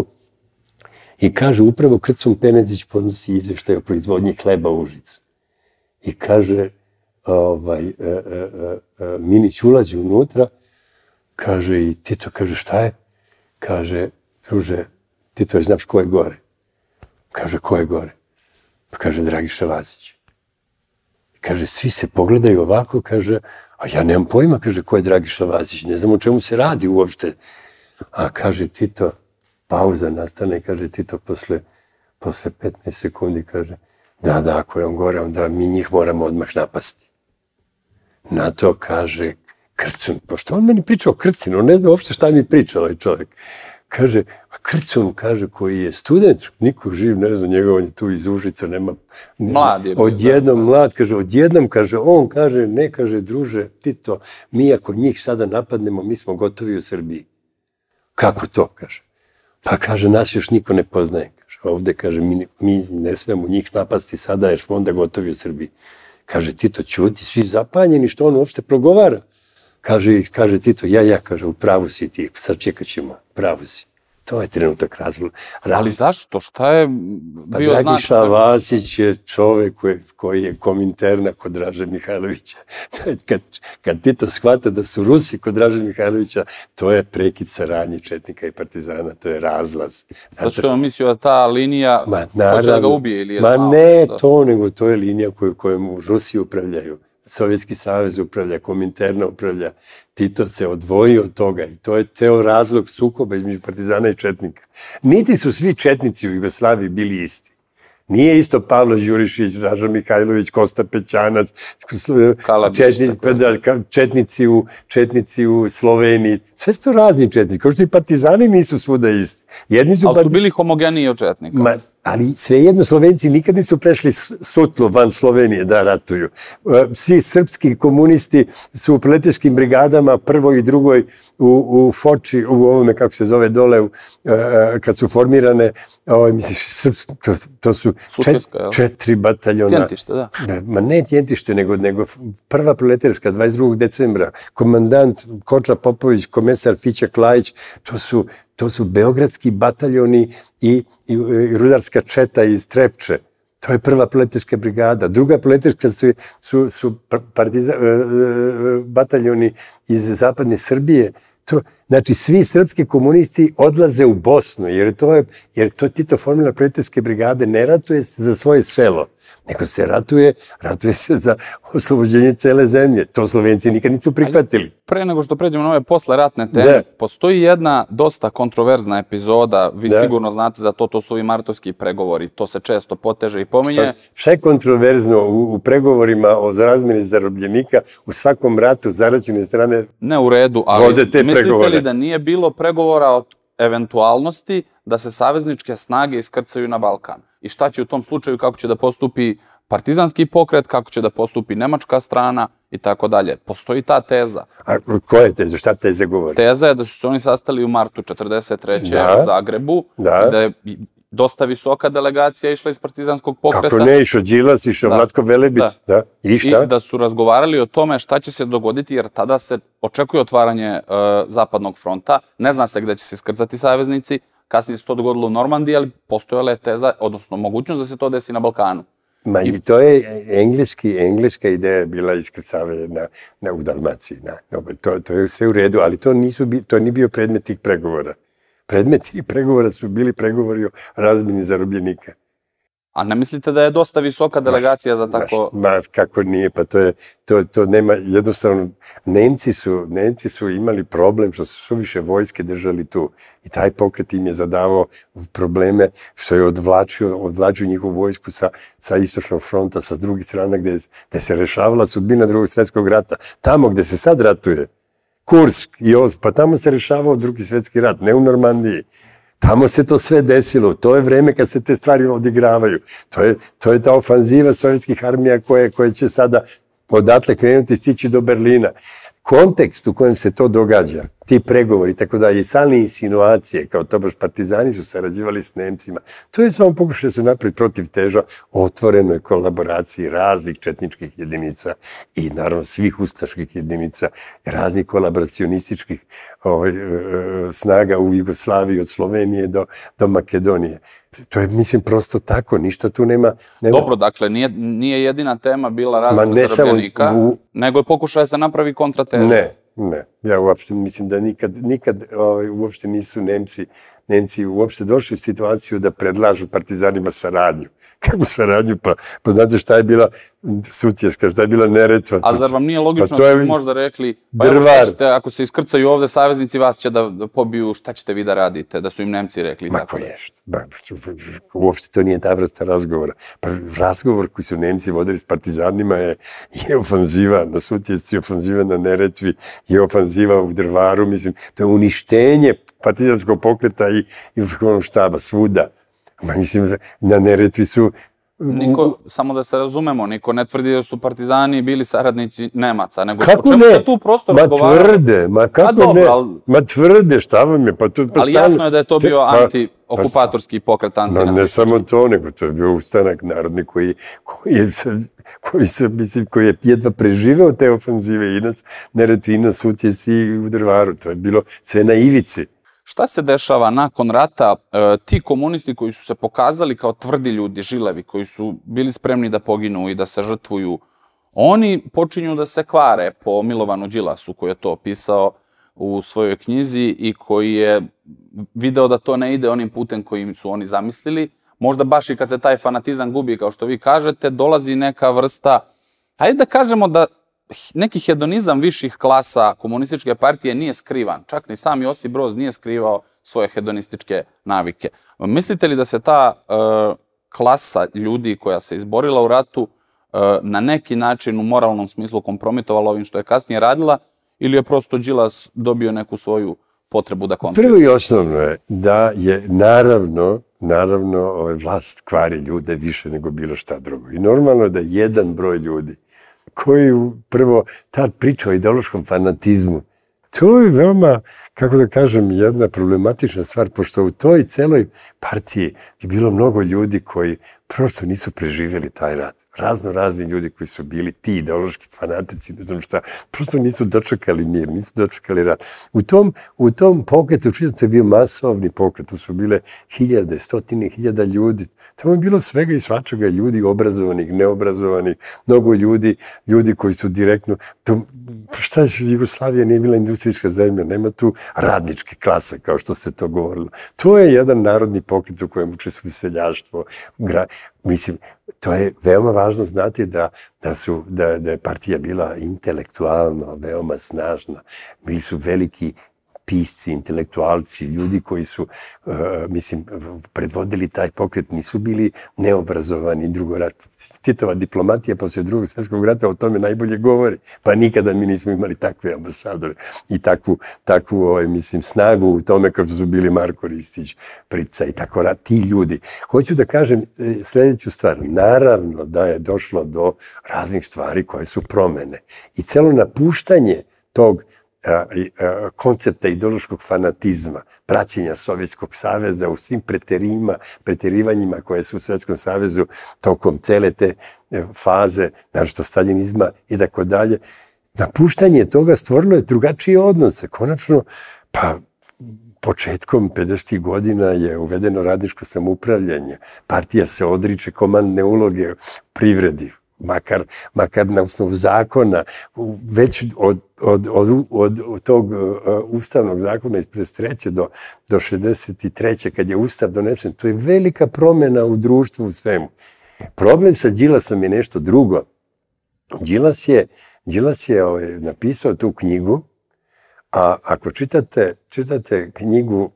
i kaže, upravo Krcun Penezić podnosi izveštaj o proizvodnji hleba u Užicu. I kaže, ovaj, e, e, e, Minić ulazi unutra, kaže, i Tito, kaže, šta je? Kaže, druže, Tito, znaš ko je gore? Kaže, ko je gore? Pa kaže, Dragiša Vasić. Kaže, svi se pogledaju ovako, kaže, a ja nemam pojma, kaže, ko je Dragiša Vasić, ne znam o čemu se radi uopšte. A kaže, Tito, pauza nastane, kaže, Tito, posle, posle petnaest sekundi, kaže, da, da, ako je on gore, onda mi njih moramo odmah napasti. Na to kaže Krcun, pošto on meni pričao o Krcinu, on ne zna uopšte šta mi priča ovaj čovjek. Kaže, a Krcun, kaže, koji je student, niko živ, ne zna njega, on je tu iz Užica, nema... Mlad je. Odjednom mlad, kaže, odjednom, kaže, on kaže, ne, kaže, druže, Tito, mi ako njih sada napadnemo, mi smo gotovi u Srbiji. Kako to, kaže? Pa kaže, nas još niko ne poznaje, kaže, ovde, kaže, mi, mi ne smemo njih napasti sada, jer smo onda gotovi u Srbiji. Kaže, Tito, ćuti, svi zapanjeni, što on uopšte progovara. Kaže, kaže Tito, ja, ja, kaže, u pravu si ti, sad čekat ćemo, pravu si. To je trenutak razloga. Ali zašto? Šta je bio znak? Dragiša Vasić je čovek koji, koji je kominterna kod Draže Mihajlovića. Kad, kad Tito shvata da su Rusi kod Draže Mihajlovića, to je prekid saradnje četnika i partizana, to je razlaz. Zato što on mislio da ta linija hoće da ga ubije ili je Ma znao? ne to, nego to je linija koju, kojom Rusi upravljaju. Sovjetski savez upravlja, Kominterna upravlja. Tito se odvojio od toga i to je ceo razlog sukoba između partizana i četnika. Niti su svi četnici u Jugoslaviji bili isti. Nije isto Pavlo Đurišić, Draža Mihajlović, Kosta Pećanac, četnici u, četnici u Sloveniji. Sve su to razni četnici, kao što i partizani nisu svuda isti. Jedni su Ali su bili homogeniji od četnika. Ma, ali svejedno Slovenci nikad nisu prešli sutlo van Slovenije da ratuju. Svi srpski komunisti su u proletijskim brigadama, prvoj i drugoj u, u Foči, u ovome, kako se zove, dole, u, kad su formirane, ovaj, misliš, to, to su čet, četiri bataljona. Tjentište, da. Ma ne tjentište, nego, nego prva proletarska, dvadeset drugog decembra, komandant Koča Popović, komesar Fića Klajić, to su To su beogradski bataljoni i, i, i rudarska četa iz Trepče. To je prva proletarska brigada. Druga proletarska su, su, su partiza, bataljoni iz zapadne Srbije. To, znači, svi srpski komunisti odlaze u Bosnu, jer to je, jer to Tito formula proletarske brigade ne ratuje se za svoje selo, nego se ratuje, ratuje se za oslobođenje cele zemlje. To Slovenci nikad nisu prihvatili. Pre nego što pređemo na ove posleratne teme, da. Postoji jedna dosta kontroverzna epizoda, vi da. Sigurno znate za to, to su ovi martovski pregovori, to se često poteže i pominje. Šta je kontroverzno u, u pregovorima o razmjeni zarobljenika, u svakom ratu zarađene strane ne u redu, ali mislite pregovore. Li da nije bilo pregovora od eventualnosti da se savezničke snage iskrcaju na Balkan? I šta će u tom slučaju, kako će da postupi partizanski pokret, kako će da postupi nemačka strana i tako dalje. Postoji ta teza. A koja je teza? Šta teza govori? Teza je da su se oni sastali u martu četrdeset treće da. u Zagrebu, da. da je dosta visoka delegacija išla iz partizanskog pokreta. Kako ne, išao Đilas, išao da. Vlatko Velebit. Da. Da. I šta? I da su razgovarali o tome šta će se dogoditi, jer tada se očekuje otvaranje uh, Zapadnog fronta. Ne zna se gde će se iskrcati saveznici. Kasnije se to dogodilo u Normandiji, ali postojala je teza, odnosno mogućnost da se to desi na Balkanu. Ma i to je engleski, engleska ideja bila iskrcavanje na, na, u Dalmaciji. Na, no, to, to je sve u redu, ali to, nisu, to nije bio predmet tih pregovora. Predmet tih pregovora su bili pregovori o razmjeni zarobljenika. A ne mislite da je dosta visoka delegacija za tako... Ma, kako nije, pa to je, to, to nema, jednostavno, Nemci su, Nemci su imali problem što su više vojske držali tu i taj pokret im je zadavao probleme što je odvlačio, odvlačio njihovu vojsku sa, sa istočnog fronta, sa drugih strana gde, gde se rešavala sudbina drugog svjetskog rata. Tamo gde se sad ratuje, Kursk i Ost, pa tamo se rešavao drugi svjetski rat, ne u Normandiji. Tamo se to sve desilo. To je vreme kad se te stvari odigravaju. To je, to je ta ofanziva sovjetskih armija koje, koje će sada odatle krenuti i stići do Berlina. Kontekst u kojem se to događa, ti pregovori, tako da i stalne insinuacije, kao to baš partizani su sarađivali s Nemcima, to je samo pokušaj da se napravi protiv teža otvorenoj kolaboraciji raznih četničkih jedinica i naravno svih ustaških jedinica, raznih kolaboracionističkih ovaj, snaga u Jugoslaviji od Slovenije do, do Makedonije. To je, mislim, prosto tako, ništa tu nema... nema... Dobro, dakle, nije, nije jedina tema bila razlog zarobljenika, u... nego je pokušaj da se napravi kontrateža. Ne, ne. Ja uopšte mislim da nikad, nikad ovaj, uopšte nisu Nemci, Nemci uopšte došli u situaciju da predlažu partizanima saradnju. Kako saradnju? Pa, pa znate šta je bila Sutjeska, šta je bila Neretva? A zar vam nije logično pa da su možda rekli, pa evo šta ćete, ako se iskrcaju ovde saveznici, vas će da pobiju, šta ćete vi da radite? Da su im Nemci rekli. Ma ko ješta. Uopšte to nije ta vrsta razgovora. Pa razgovor koji su Nemci vodili s partizanima je, je ofanziva na Sutjesci, ofanziva na Neretvi, je ofanziva u Drvaru, mislim, to je uništenje partizanskog pokreta i, i vrhovnog štaba svuda. Ma, mislim, na Neretvi su... Niko, samo da se razumemo, niko ne tvrdi da su partizani bili saradnici Nemaca, nego kako o čemu ne? se tu prosto ma razgovaralo? Tvrde, ma kako dobro, ne? Ali, ma tvrde, šta vam je? Pa tu, pa ali stalno, jasno je da je to bio pa, anti-okupatorski pokret, antinacistički. Ne samo to, nego to je bio ustanak narodni koji, koji, je, koji, se, mislim, koji je jedva preživeo te ofanzive i nas Neretvi, i na Sutjesci i u Drvaru. To je bilo sve na ivici. Šta se dešava nakon rata? E, ti komunisti koji su se pokazali kao tvrdi ljudi, žilevi, koji su bili spremni da poginu i da se žrtvuju, oni počinju da se kvare po Milovanu Đilasu, koji je to opisao u svojoj knjizi i koji je video da to ne ide onim putem kojim su oni zamislili. Možda baš i kad se taj fanatizam gubi, kao što vi kažete, dolazi neka vrsta, hajde da kažemo da neki hedonizam viših klasa komunističke partije nije skrivan. Čak ni sam Josip Broz nije skrivao svoje hedonističke navike. Mislite li da se ta uh, klasa ljudi koja se izborila u ratu uh, na neki način u moralnom smislu kompromitovala ovim što je kasnije radila, ili je prosto Đilas dobio neku svoju potrebu da kontrira? Prvo i osnovno je da je naravno, naravno ovaj, vlast kvari ljude više nego bilo šta drugo. I normalno je da jedan broj ljudi koji prvo ta priča o ideološkom fanatizmu, to je veoma, kako da kažem, jedna problematična stvar, pošto u toj celoj partiji je bilo mnogo ljudi koji prosto nisu preživjeli taj rat. Razno razni ljudi koji su bili ti ideološki fanatici, ne znam šta, prosto nisu dočekali mir, nisu dočekali rat. U tom, u tom pokretu, čisto to je bio masovni pokret, to su bile hiljade, stotine hiljada ljudi. Tamo je bilo svega i svačega, ljudi obrazovanih, neobrazovanih, mnogo ljudi, ljudi koji su direktno... To, šta je, Jugoslavija nije bila industrijska zemlja, nema tu radničke klase, kao što se to govorilo. To je jedan narodni pokret u kojem učestvuje seljaštvo. Gra, mislim, to je veoma važno znati da, da, su, da, da je partija bila intelektualno veoma snažna. Bili su veliki pisci, intelektualci, ljudi koji su, uh, mislim, predvodili taj pokret, nisu bili neobrazovani. Drugo rat. Titova diplomatija posle drugog svjetskog rata o tome najbolje govori. Pa nikada mi nismo imali takve ambasadore i takvu, takvu ovaj, mislim, snagu u tome kao što su bili Marko Ristić, Prica i tako rad. Ti ljudi. Hoću da kažem sljedeću stvar. Naravno da je došlo do raznih stvari koje su promene. I celo napuštanje tog koncepta ideološkog fanatizma, praćenja Sovjetskog saveza u svim preterima, preterivanjima koje su u Sovjetskom savezu tokom cele te faze, naročito staljinizma i tako dalje. Napuštanje toga stvorilo je drugačije odnose. Konačno, pa početkom pedesetih godina je uvedeno radničko samoupravljanje. Partija se odriče komandne uloge privredi, makar, makar na osnovu zakona, već od, od, od, od, od tog uh, ustavnog zakona iz pedeset treće do, do šezdeset treće kad je ustav donesen, to je velika promjena u društvu u svemu. Problem sa Đilasom je nešto drugo. Đilas je, Đilas je ovaj, napisao tu knjigu, a ako čitate, čitate knjigu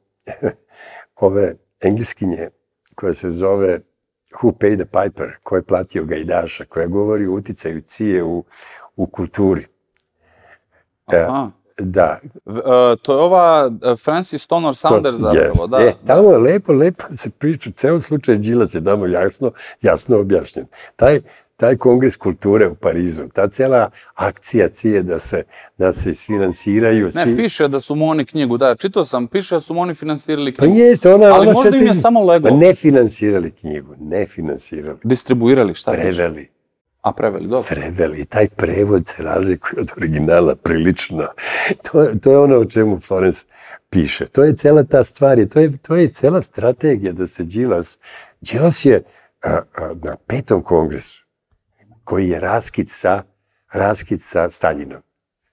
ove engleskinje koja se zove Who Paid the Piper, ko je platio Gajdaša, koja govori o uticaju Cije u, u kulturi. Aha. Da. To je ova Francis Stonor Saunders zapravo, da. E, tamo je lepo, lepo se priča, ceo slučaj Đilas je tamo jasno, jasno objašnjen. Taj, taj kongres kulture u Parizu, ta cijela akcija cije da se, da se isfinansiraju svi... Ne, piše da su mu oni knjigu, da, čitao sam, piše da su mu oni finansirali knjigu. Pa jeste, ona... Ali ona možda im je samo lego. Pa ne finansirali knjigu, ne finansirali. Distribuirali, šta piše? Preveli. A preveli, dobro. Preveli. I taj prevod se razlikuje od originala prilično. To, to je ono o čemu Florence piše. To je cela ta stvar, to je, to je cela strategija da se Đilas... Đilas je a, a, na petom kongresu, koji je raskid sa, raskid sa Staljinom.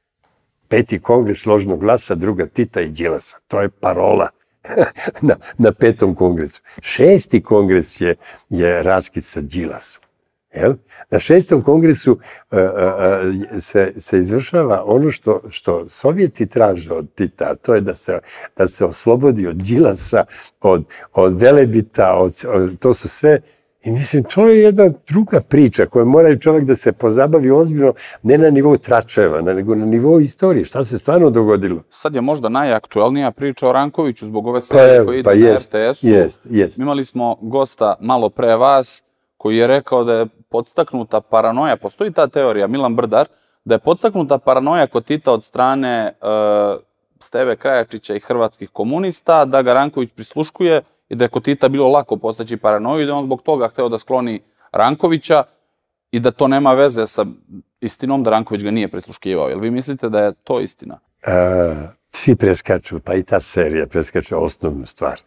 Peti kongres složnog glasa, druga Tita i Đilasa. To je parola na, na petom kongresu. Šesti kongres je, je raskid sa Đilasom. Jel? Na šestom kongresu uh, uh, se, se izvršava ono što, što Sovjeti traže od Tita, a to je da se, da se oslobodi od Đilasa, od, od Velebita, od, od, to su sve. I mislim, to je jedna druga priča koja mora čovjek da se pozabavi ozbiljno, ne na nivou tračeva, nego na nivou istorije. Šta se stvarno dogodilo? Sad je možda najaktuelnija priča o Rankoviću zbog ove serije koji ide na R T S-u. Jest, jest. Imali smo gosta malo pre vas koji je rekao da je podstaknuta paranoja, postoji ta teorija, Milan Brdar, da je podstaknuta paranoja kod Tita od strane uh, Steve Krajačića i hrvatskih komunista, da ga Ranković prisluškuje i da je kod Tita bilo lako postaći paranoju i da je on zbog toga hteo da skloni Rankovića i da to nema veze sa istinom da Ranković ga nije prisluškivao. Jel vi mislite da je to istina? A, svi preskaču, pa i ta serija preskače osnovnu stvar.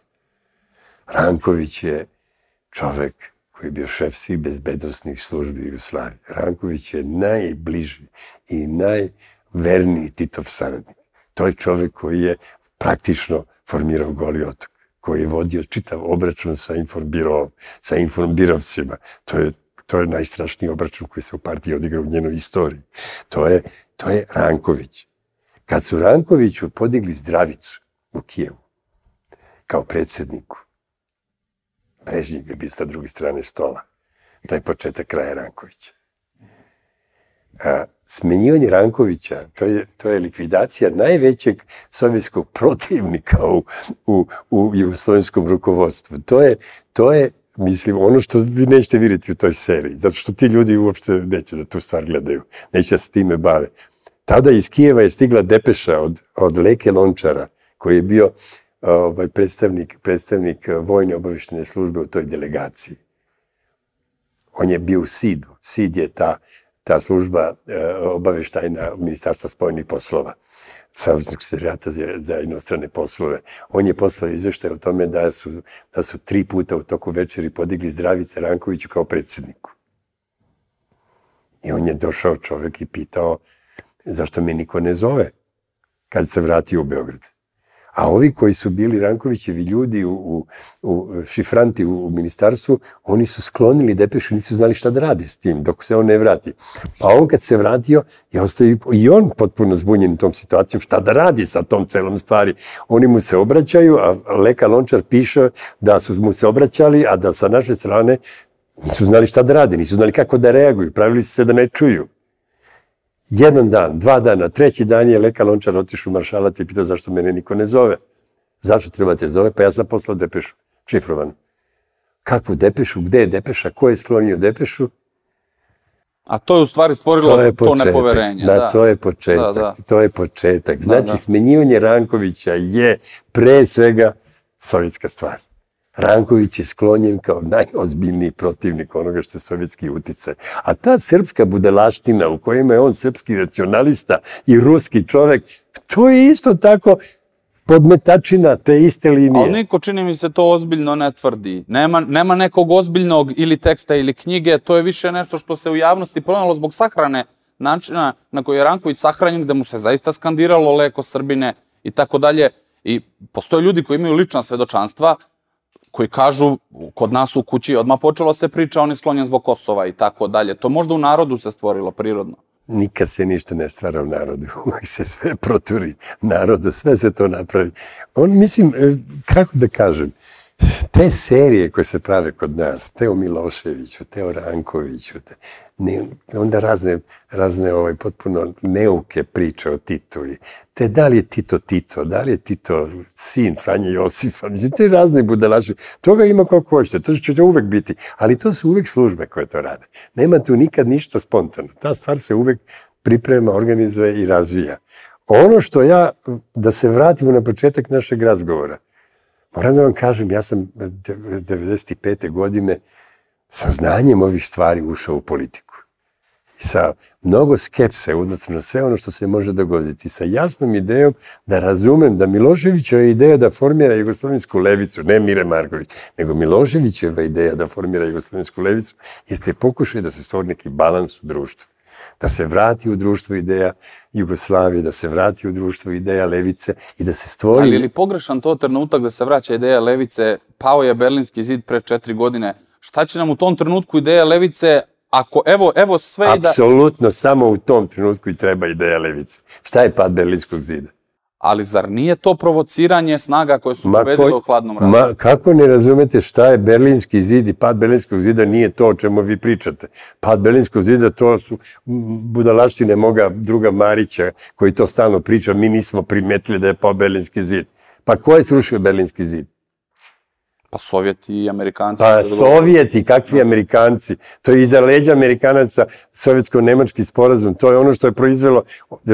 Ranković je čovek koji je bio šef svih bezbednosnih službi Jugoslavije. Ranković je najbliži i najverniji Titov saradnik. To je čovek koji je praktično formirao Goli otok, koji je vodio čitav obračun sa informbirovom, sa informbirovcima. To je, to je najstrašniji obračun koji se u partiji odigrao u njenoj istoriji. To je, to je Ranković. Kad su Rankoviću podigli Zdravicu u Kijevu, kao predsjedniku, Brežnjik je bio sa druge strane stola. To je početak kraja Rankovića. A, smenjivanje Rankovića, to je, to je likvidacija najvećeg sovjetskog protivnika u, u, u jugoslovenskom rukovodstvu. To je, to je, mislim, ono što vi nećete vidjeti u toj seriji, zato što ti ljudi uopšte neće da tu stvar gledaju, neće se s time bave. Tada iz Kijeva je stigla depeša od, od Leke Lončara, koji je bio ovaj, predstavnik, predstavnik vojne obaveštene službe u toj delegaciji. On je bio u S I D-u. S I D je ta ta služba obaveštajna Ministarstva spoljnih poslova, Saveznog sekretarijata za, za inostrane poslove. On je poslao izveštaj o tome da su, da su tri puta u toku večeri podigli Zdravice Rankoviću kao predsjedniku. I on je došao čovjek i pitao zašto me niko ne zove kad se vratio u Beograd. A ovi koji su bili Rankovićevi ljudi, u, u, u šifranti u, u ministarstvu, oni su sklonili depešu, nisu znali šta da rade s tim dok se on ne vrati. Pa on kad se vratio, je ostao i on potpuno zbunjen tom situacijom, šta da radi sa tom celom stvari. Oni mu se obraćaju, a Leka Lončar piše da su mu se obraćali, a da sa naše strane nisu znali šta da rade, nisu znali kako da reaguju, pravili su se da ne čuju. Jedan dan, dva dana, treći dan je Leka Lončar otišao u Maršalat i pitao zašto mene niko ne zove. Zašto treba te zove? Pa ja sam poslao depešu, šifrovanu. Kakvu depešu? Gde je depeša? Ko je sklonio depešu? A to je u stvari stvorilo to, to nepoverenje. Da, da, to je početak. Da, da. To je početak. Znači, da, da. Smenjivanje Rankovića je pre svega sovjetska stvar. Ranković je sklonjen kao najozbiljniji protivnik onoga što je sovjetski uticaj. A ta srpska budalaština u kojima je on srpski racionalista i ruski čovek, to je isto tako podmetačina te iste linije. Ali niko, čini mi se, to ozbiljno ne tvrdi. Nema, nema nekog ozbiljnog ili teksta ili knjige, to je više nešto što se u javnosti pronalo zbog sahrane načina na koji je Ranković sahranjen, gde mu se zaista skandiralo Leko Srbine i tako dalje. I postoje ljudi koji imaju lična svedočanstva, koji kažu, kod nas u kući odmah počelo se priča, on je sklonjen zbog Kosova i tako dalje. To možda u narodu se stvorilo prirodno. Nikad se ništa ne stvara u narodu. Uvijek se sve proturi narodu, sve se to napravi. On, mislim, kako da kažem, te serije koje se prave kod nas, te o Miloševiću, te o Rankoviću, te, ne, onda razne, razne ovaj, potpuno neuke priče o Titu. I te da li je Tito Tito, da li je Tito sin Franje Josifa, mislim, te razne budalaše. Toga ima koliko hoćete, to će uvek biti, ali to su uvek službe koje to rade. Nema tu nikad ništa spontano. Ta stvar se uvek priprema, organizuje i razvija. Ono što ja, da se vratimo na početak našeg razgovora, moram da vam kažem, ja sam devedeset pete godine sa znanjem ovih stvari ušao u politiku. I sa mnogo skepse, odnosno na sve ono što se može dogoditi. Sa jasnom idejom da razumem da Miloševićeva ideja da formira jugoslovensku levicu, ne Mire Marković, nego Miloševićeva ideja da formira jugoslovensku levicu, jeste pokušaj da se stvori neki balans u društvu. Da se vrati u društvo ideja Jugoslavije, da se vrati u društvo ideja levice i da se stvori... Ali je li pogrešan to trenutak da se vraća ideja levice? Pao je Berlinski zid pre četiri godine. Šta će nam u tom trenutku ideja levice, ako evo, evo sve i da... Apsolutno, samo u tom trenutku i treba ideja levice. Šta je pad Berlinskog zida? Ali zar nije to provociranje snaga koje su pobedile u hladnom ratu? Ma, kako ne razumete šta je Berlinski zid i pad Berlinskog zida nije to o čemu vi pričate. Pad Berlinskog zida to su budalaštine moga druga Marića koji to stalno priča. Mi nismo primetili da je pao Berlinski zid. Pa ko je srušio Berlinski zid? Pa Sovjeti i Amerikanci. Pa Sovjeti, kakvi Amerikanci. To je iza leđa Amerikanaca sovjetsko-nemački sporazum. To je ono što je proizvelo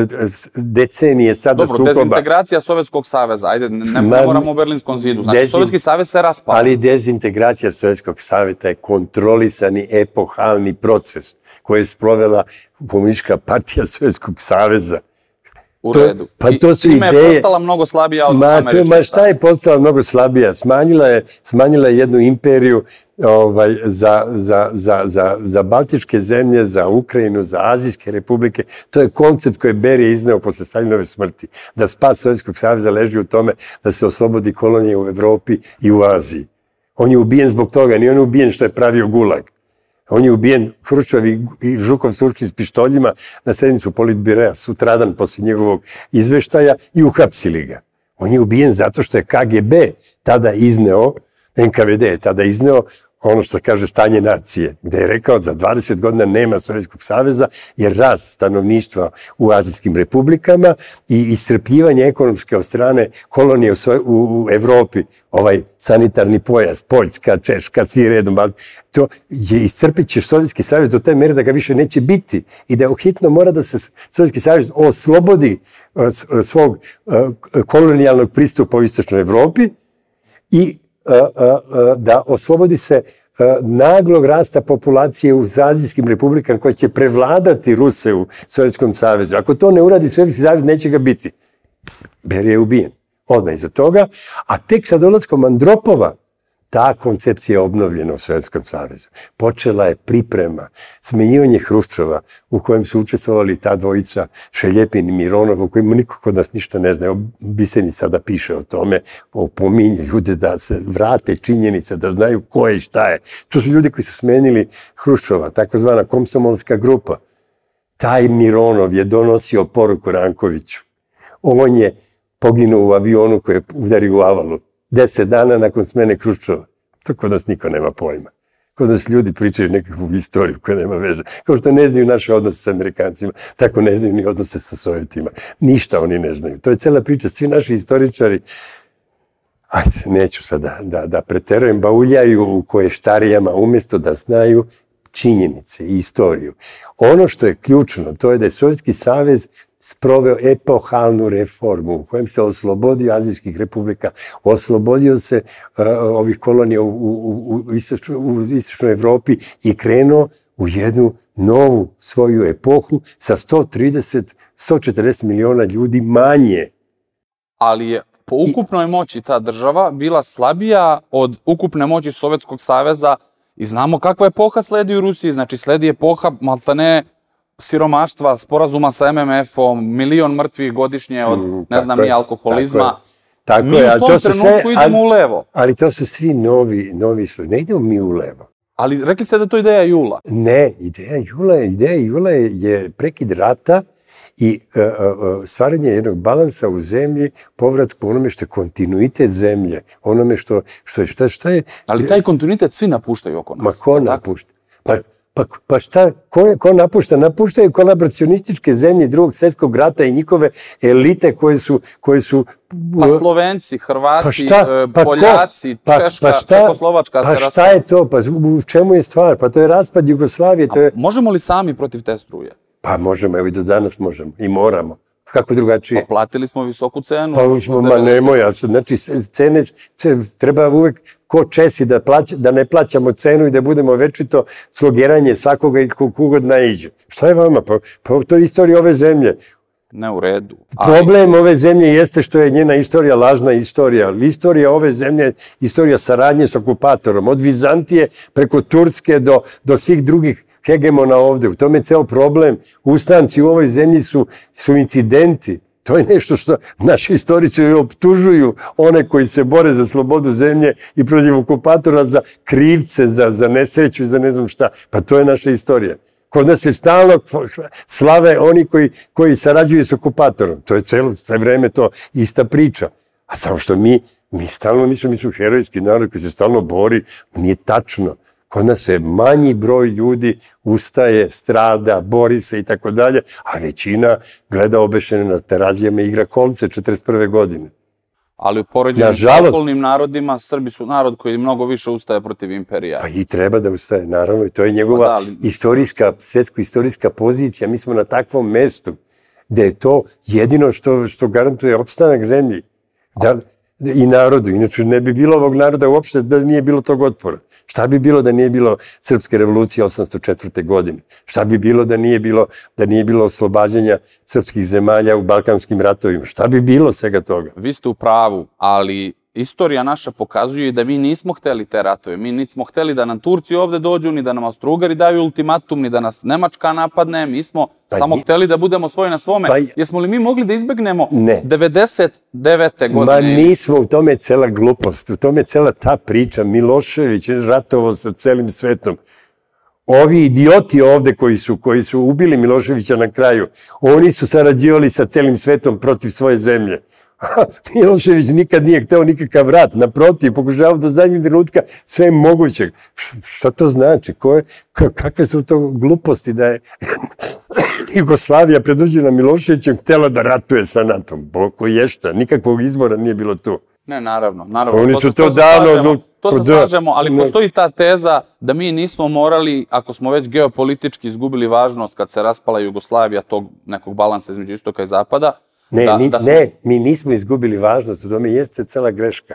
decenije sada sukoba. Dobro, dezintegracija Sovjetskog saveza. Ajde, ne moramo o Berlinskom zidu. Znači, Sovjetski savez se raspao. Ali dezintegracija Sovjetskog saveza je kontrolisani epohalni proces koji je sprovela Komunistička partija Sovjetskog saveza. U redu. Pa to su ideje... Time je postala mnogo slabija od američkih. Ma šta je postala mnogo slabija? Smanjila je, smanjila je jednu imperiju ovaj, za, za, za, za, za Baltičke zemlje, za Ukrajinu, za Azijske republike. To je koncept koji je Berija izneo posle Staljinove smrti. Da spas Sovjetskog saveza leži u tome da se oslobodi kolonije u Evropi i u Aziji. On je ubijen zbog toga, nije on ubijen što je pravio gulag. On je ubijen, Hruščov i Žukov su ušli s pištoljima na sednicu Politbirea sutradan poslije njegovog izveštaja i uhapsili ga. On je ubijen zato što je K G B tada izneo, N K V D je tada izneo ono što kaže stanje nacije, gde je rekao za dvadeset godina nema Sovjetskog saveza jer rast stanovništva u azijskim republikama i iscrpljivanje ekonomske od strane kolonije u Evropi, ovaj sanitarni pojas, Poljska, Češka, svi redom, to je iscrpit će Sovjetski savez do te mere da ga više neće biti i da hitno mora da se Sovjetski savez oslobodi svog kolonijalnog pristupa u istočnoj Evropi i da oslobodi se naglog rasta populacije u azijskim republikama koje će prevladati Ruse u Sovjetskom savezu. Ako to ne uradi Sovjetski savez, neće ga biti. Berija je ubijen. Odmah iza toga. A tek sa dolaskom Andropova ta koncepcija je obnovljena u Sovjetskom savezu. Počela je priprema, smenjivanje Hruščova u kojem su učestvovali ta dvojica Šeljepin i Mironov, u kojima niko kod nas ništa ne zna. Bisenica sada piše o tome, opominje ljude da se vrate činjenice, da znaju ko je i šta je. To su ljudi koji su smenili Hruščova, takozvana komsomolska grupa. Taj Mironov je donosio poruku Rankoviću. On je poginuo u avionu koji je udario u Avalu. Deset dana nakon smene Hruščova. To kod nas niko nema pojma. Kod nas ljudi pričaju nekakvu istoriju koja nema veze. Kao što ne znaju naše odnose sa Amerikancima, tako ne znaju ni odnose sa Sovjetima. Ništa oni ne znaju. To je cela priča. Svi naši istoričari, ajde, neću sad da, da, da preterujem, bauljaju u koještarijama umjesto da znaju činjenice i istoriju. Ono što je ključno, to je da je Sovjetski savez sproveo epohalnu reformu u kojem se oslobodio azijskih republika, oslobodio se uh, ovih kolonija u, u, u, istočno, u istočnoj Evropi i krenuo u jednu novu svoju epohu sa sto trideset do sto četrdeset miliona ljudi manje. Ali je po ukupnoj moći ta država bila slabija od ukupne moći Sovjetskog saveza i znamo kakva epoha sledi u Rusiji. Znači sledi epoha maltene siromaštva, sporazuma sa M M F-om, milion mrtvih godišnje od, mm, ne znam, ni alkoholizma. Tako mi je, u tom trenutku idemo u levo. Ali to su svi novi, novi slučaj. Ne idemo mi u levo. Ali rekli ste da to ideja Jula. Ne, ideja Jula, ideja Jula je prekid rata i stvaranje jednog balansa u zemlji, povratku onome što je kontinuitet zemlje, onome što je, šta je... Ali taj kontinuitet svi napuštaju oko nas. Ma ko napušta? Pa Pa, pa šta, ko, ko napušta? Napuštaju kolaboracionističke zemlje iz drugog svjetskog rata i njihove elite koje su... Koje su pa Slovenci, Hrvati, pa šta, pa Poljaci, pa, Češka, pa šta, Čekoslovačka pa se raspala. Pa šta je to? Pa u čemu je stvar? Pa to je raspad Jugoslavije. To je... A možemo li sami protiv te struje? Pa možemo, evo i do danas možemo. I moramo. Kako drugačije? Pa platili smo visoku cenu. Pa ma nemoj, znači cene, treba uvek ko Česi da, plać, da ne plaćamo cenu i da budemo večito slogeranje svakoga i kogod naiđe. Šta je vama? Pa, pa to je istorija ove zemlje. Ne u redu. Problem ove zemlje jeste što je njena istorija lažna istorija. Istorija ove zemlje je istorija saradnje s okupatorom. Od Vizantije preko Turske do, do svih drugih hegemona ovde. U tome je ceo problem. Ustanci u ovoj zemlji su, su incidenti. To je nešto što naši istoričari optužuju one koji se bore za slobodu zemlje i protiv okupatora za krivce, za, za nesreću i za ne znam šta. Pa to je naša istorija. Kod nas je stalno slave oni koji, koji sarađuju s okupatorom. To je celo sve vreme to ista priča. A samo što mi, mi stalno mislimo, mi smo herojski narod koji se stalno bori, nije tačno. Kod nas je manji broj ljudi ustaje, strada, bori se i tako dalje, a većina gleda obešene na terazijama i igra kolce četrdeset prve godine. Ali u poređenju sa okolnim narodima, Srbi su narod koji mnogo više ustaje protiv imperija. Pa i treba da ustaje, naravno, i to je njegova istorijska, svjetsko-istorijska pozicija. Mi smo na takvom mestu gde je to jedino što, što garantuje opstanak zemlji da, i narodu. Inače, ne bi bilo ovog naroda uopšte da nije bilo tog otpora. Šta bi bilo da nije bilo Srpske revolucije osamsto četvrte. godine? Šta bi bilo da nije bilo, da nije bilo oslobađanja srpskih zemalja u Balkanskim ratovima? Šta bi bilo svega toga? Vi ste u pravu, ali istorija naša pokazuje da mi nismo hteli te ratove. Mi nismo hteli da nam Turci ovde dođu, ni da nam Austro-Ugari daju ultimatum, ni da nas Nemačka napadne. Mi smo samo hteli da budemo svoji na svome. Jesmo li mi mogli da izbegnemo devedeset devete. godine? Ma nismo, u tome je cela glupost, u tome je cela ta priča. Milošević je ratovao sa celim svetom. Ovi idioti ovde koji su, koji su ubili Miloševića na kraju, oni su sarađivali sa celim svetom protiv svoje zemlje. Milošević nikad nije hteo nikakav rat, naprotiv, pokušavao do zadnjeg trenutka sve mogućeg. Šta to znači? Kakve su to gluposti da je Jugoslavija predvođena Miloševićem htela da ratuje sa NATO-om? Boko ješta, nikakvog izbora nije bilo tu. Ne, naravno, naravno. Oni su to davno... To se slažemo, ali postoji ta teza da mi nismo morali, ako smo već geopolitički izgubili važnost kad se raspala Jugoslavija tog nekog balansa između istoka i zapada. Ne, ne, mi nismo izgubili važnost, u tome jeste cela greška.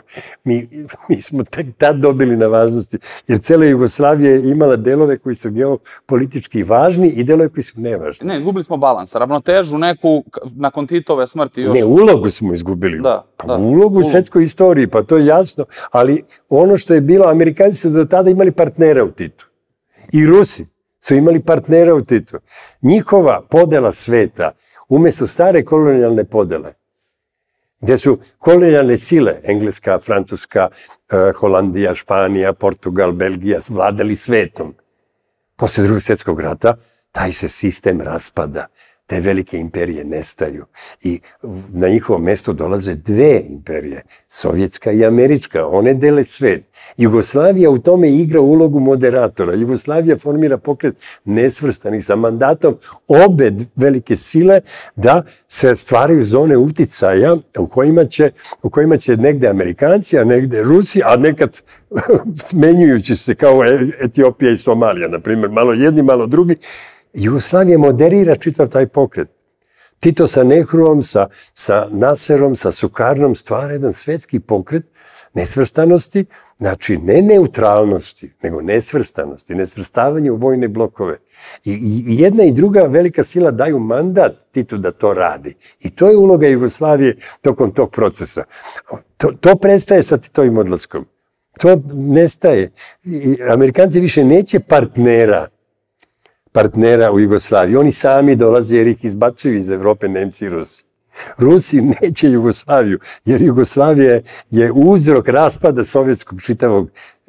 Mi smo tek tad dobili na važnosti, jer cela Jugoslavija je imala delove koji su geopolitički važni i delove koji su nevažni. Ne, izgubili smo balans, ravnotežu neku nakon Titove smrti još... Ne, ulogu smo izgubili. Da, da. Ulogu u svetskoj istoriji, pa to je jasno, ali ono što je bilo, Amerikanci su do tada imali partnera u Titu. I Rusi su imali partnera u Titu. Njihova podela sveta, umjesto stare kolonijalne podele, gdje su kolonijalne sile, Engleska, Francuska, Holandija, Španija, Portugal, Belgija, vladali svetom. Posle drugog svjetskog rata, taj se sistem raspada. Te velike imperije nestaju. I na njihovo mesto dolaze dve imperije, sovjetska i američka. One dele svet. Jugoslavija u tome igra ulogu moderatora. Jugoslavija formira pokret nesvrstanih sa mandatom obe velike sile da se stvaraju zone uticaja u kojima će, u kojima će negde Amerikanci, a negde Rusi, a nekad smenjujući se kao Etiopija i Somalija, na primjer, malo jedni, malo drugi. Jugoslavija moderira čitav taj pokret. Tito sa Nehruom, sa, sa Naserom, sa Sukarnom stvara jedan svetski pokret nesvrstanosti, znači ne neutralnosti, nego nesvrstanosti, nesvrstavanje u vojne blokove. I, i jedna i druga velika sila daju mandat Titu da to radi. I to je uloga Jugoslavije tokom tog procesa. To, to prestaje sa Titovim odlaskom. To nestaje. I Amerikanci više neće partnera partnera u Jugoslaviji. Oni sami dolaze jer ih izbacuju iz Evrope Nemci i Rusi. Rusi neće Jugoslaviju, jer Jugoslavija je uzrok raspada sovjetskog čitavog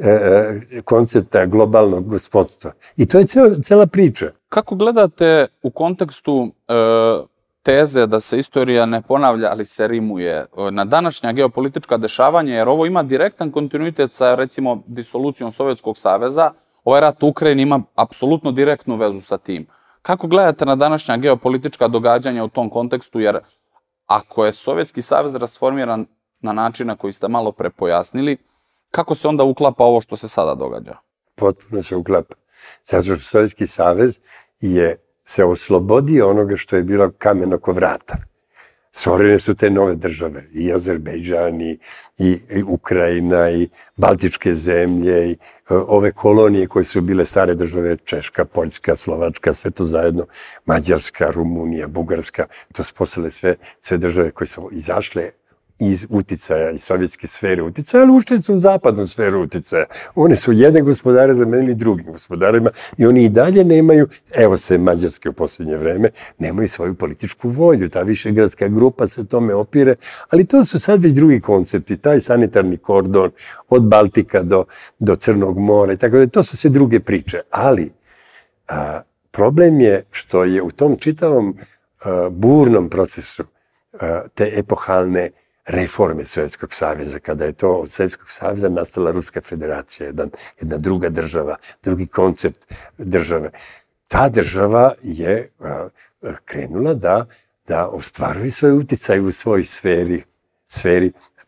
koncepta globalnog gospodstva. I to je cela priča. Kako gledate u kontekstu teze da se istorija ne ponavlja, ali se rimuje na današnja geopolitička dešavanja, jer ovo ima direktan kontinuitet sa, recimo, disolucijom Sovjetskog saveza. Ovaj rat u Ukrajini ima apsolutno direktnu vezu sa tim. Kako gledate na današnja geopolitička događanja u tom kontekstu, jer ako je Sovjetski savez rasformiran na način na koji ste malo pre pojasnili, kako se onda uklapa ovo što se sada događa? Potpuno se uklapa. Zato što Sovjetski savez je se oslobodio onoga što je bilo kamen oko vrata. Stvorene su te nove države, i Azerbejdžan, i, i, i Ukrajina, i Baltičke zemlje, i ove kolonije koje su bile stare države, Češka, Poljska, Slovačka, sve to zajedno, Mađarska, Rumunija, Bugarska, to su postale sve, sve države koje su izašle iz uticaja, iz sovjetske sfere uticaja, ali ušli su u zapadnu sferu uticaja. One su jedne gospodare zamenili drugim gospodarima i oni i dalje nemaju, evo se Mađarske u posljednje vreme, nemaju svoju političku volju. Ta višegradska grupa se tome opire, ali to su sad već drugi koncepti. Taj sanitarni kordon od Baltika do, do Crnog mora i tako da, to su sve druge priče. Ali a, problem je što je u tom čitavom a, burnom procesu a, te epohalne reforme Sovjetskog saveza, kada je to od Sovjetskog saveza nastala Ruska federacija, jedan, jedna druga država, drugi koncept države. Ta država je a, krenula da, da ostvaruje svoj uticaj u svoj sferi, sferi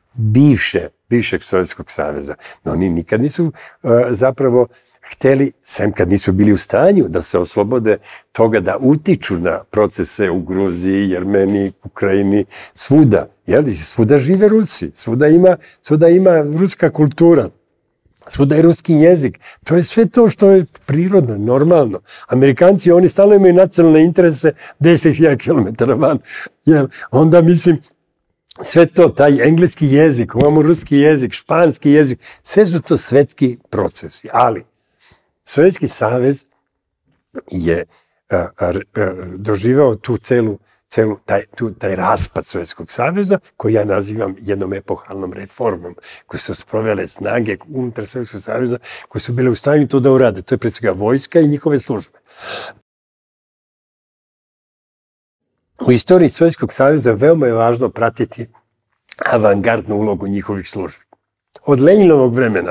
bivše, bivšeg Sovjetskog saveza. No oni nikad nisu a, zapravo hteli, sem kad nisu bili u stanju da se oslobode toga da utiču na procese u Gruziji, Jermeniji, Ukrajini, svuda. Jel? Svuda žive Rusi, svuda ima, svuda ima ruska kultura, svuda je ruski jezik. To je sve to što je prirodno, normalno. Amerikanci, oni stalno imaju nacionalne interese deset hiljada kilometara van. Jel? Onda, mislim, sve to, taj engleski jezik, imamo ruski jezik, španski jezik, sve su to svetski procesi, ali Sovjetski savez je a, a, a, doživao tu celu, celu taj, tu, taj raspad Sovjetskog saveza, koji ja nazivam jednom epohalnom reformom, koje su sprovele snage unutar Sovjetskog saveza, koje su bile u stanju to da urade. To je pred svega vojska i njihove službe. U istoriji Sovjetskog saveza veoma je važno pratiti avangardnu ulogu njihovih službi. Od Leninovog vremena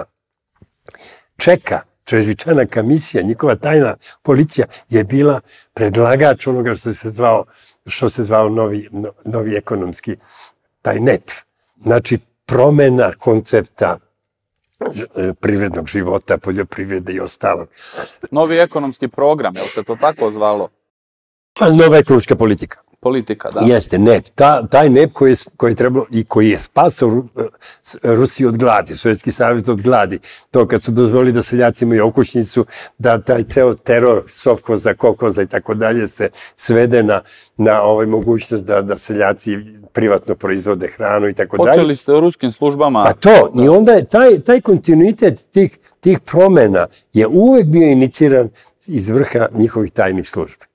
čeka črežvičana komisija, njihova tajna policija je bila predlagač onoga što se zvao, što se zvao novi, no, novi ekonomski, taj N E P. Znači, promena koncepta privrednog života, poljoprivrede i ostalog. Novi ekonomski program, je li se to tako zvalo? Nova ekonomska politika. Politika, da. Jeste, N E P. Ta, taj N E P koji je, koji je trebalo i koji je spasao Rusiju od gladi, Sovjetski savez od gladi. To kad su dozvolili da seljaci imaju okućnicu, da taj ceo teror sovhoza, kolhoza i tako dalje se svede na, na ovaj mogućnost da, da seljaci privatno proizvode hranu i tako dalje. Počeli ste u ruskim službama. Pa to, da. I onda je taj, taj kontinuitet tih, tih promena je uvek bio iniciran iz vrha njihovih tajnih službi.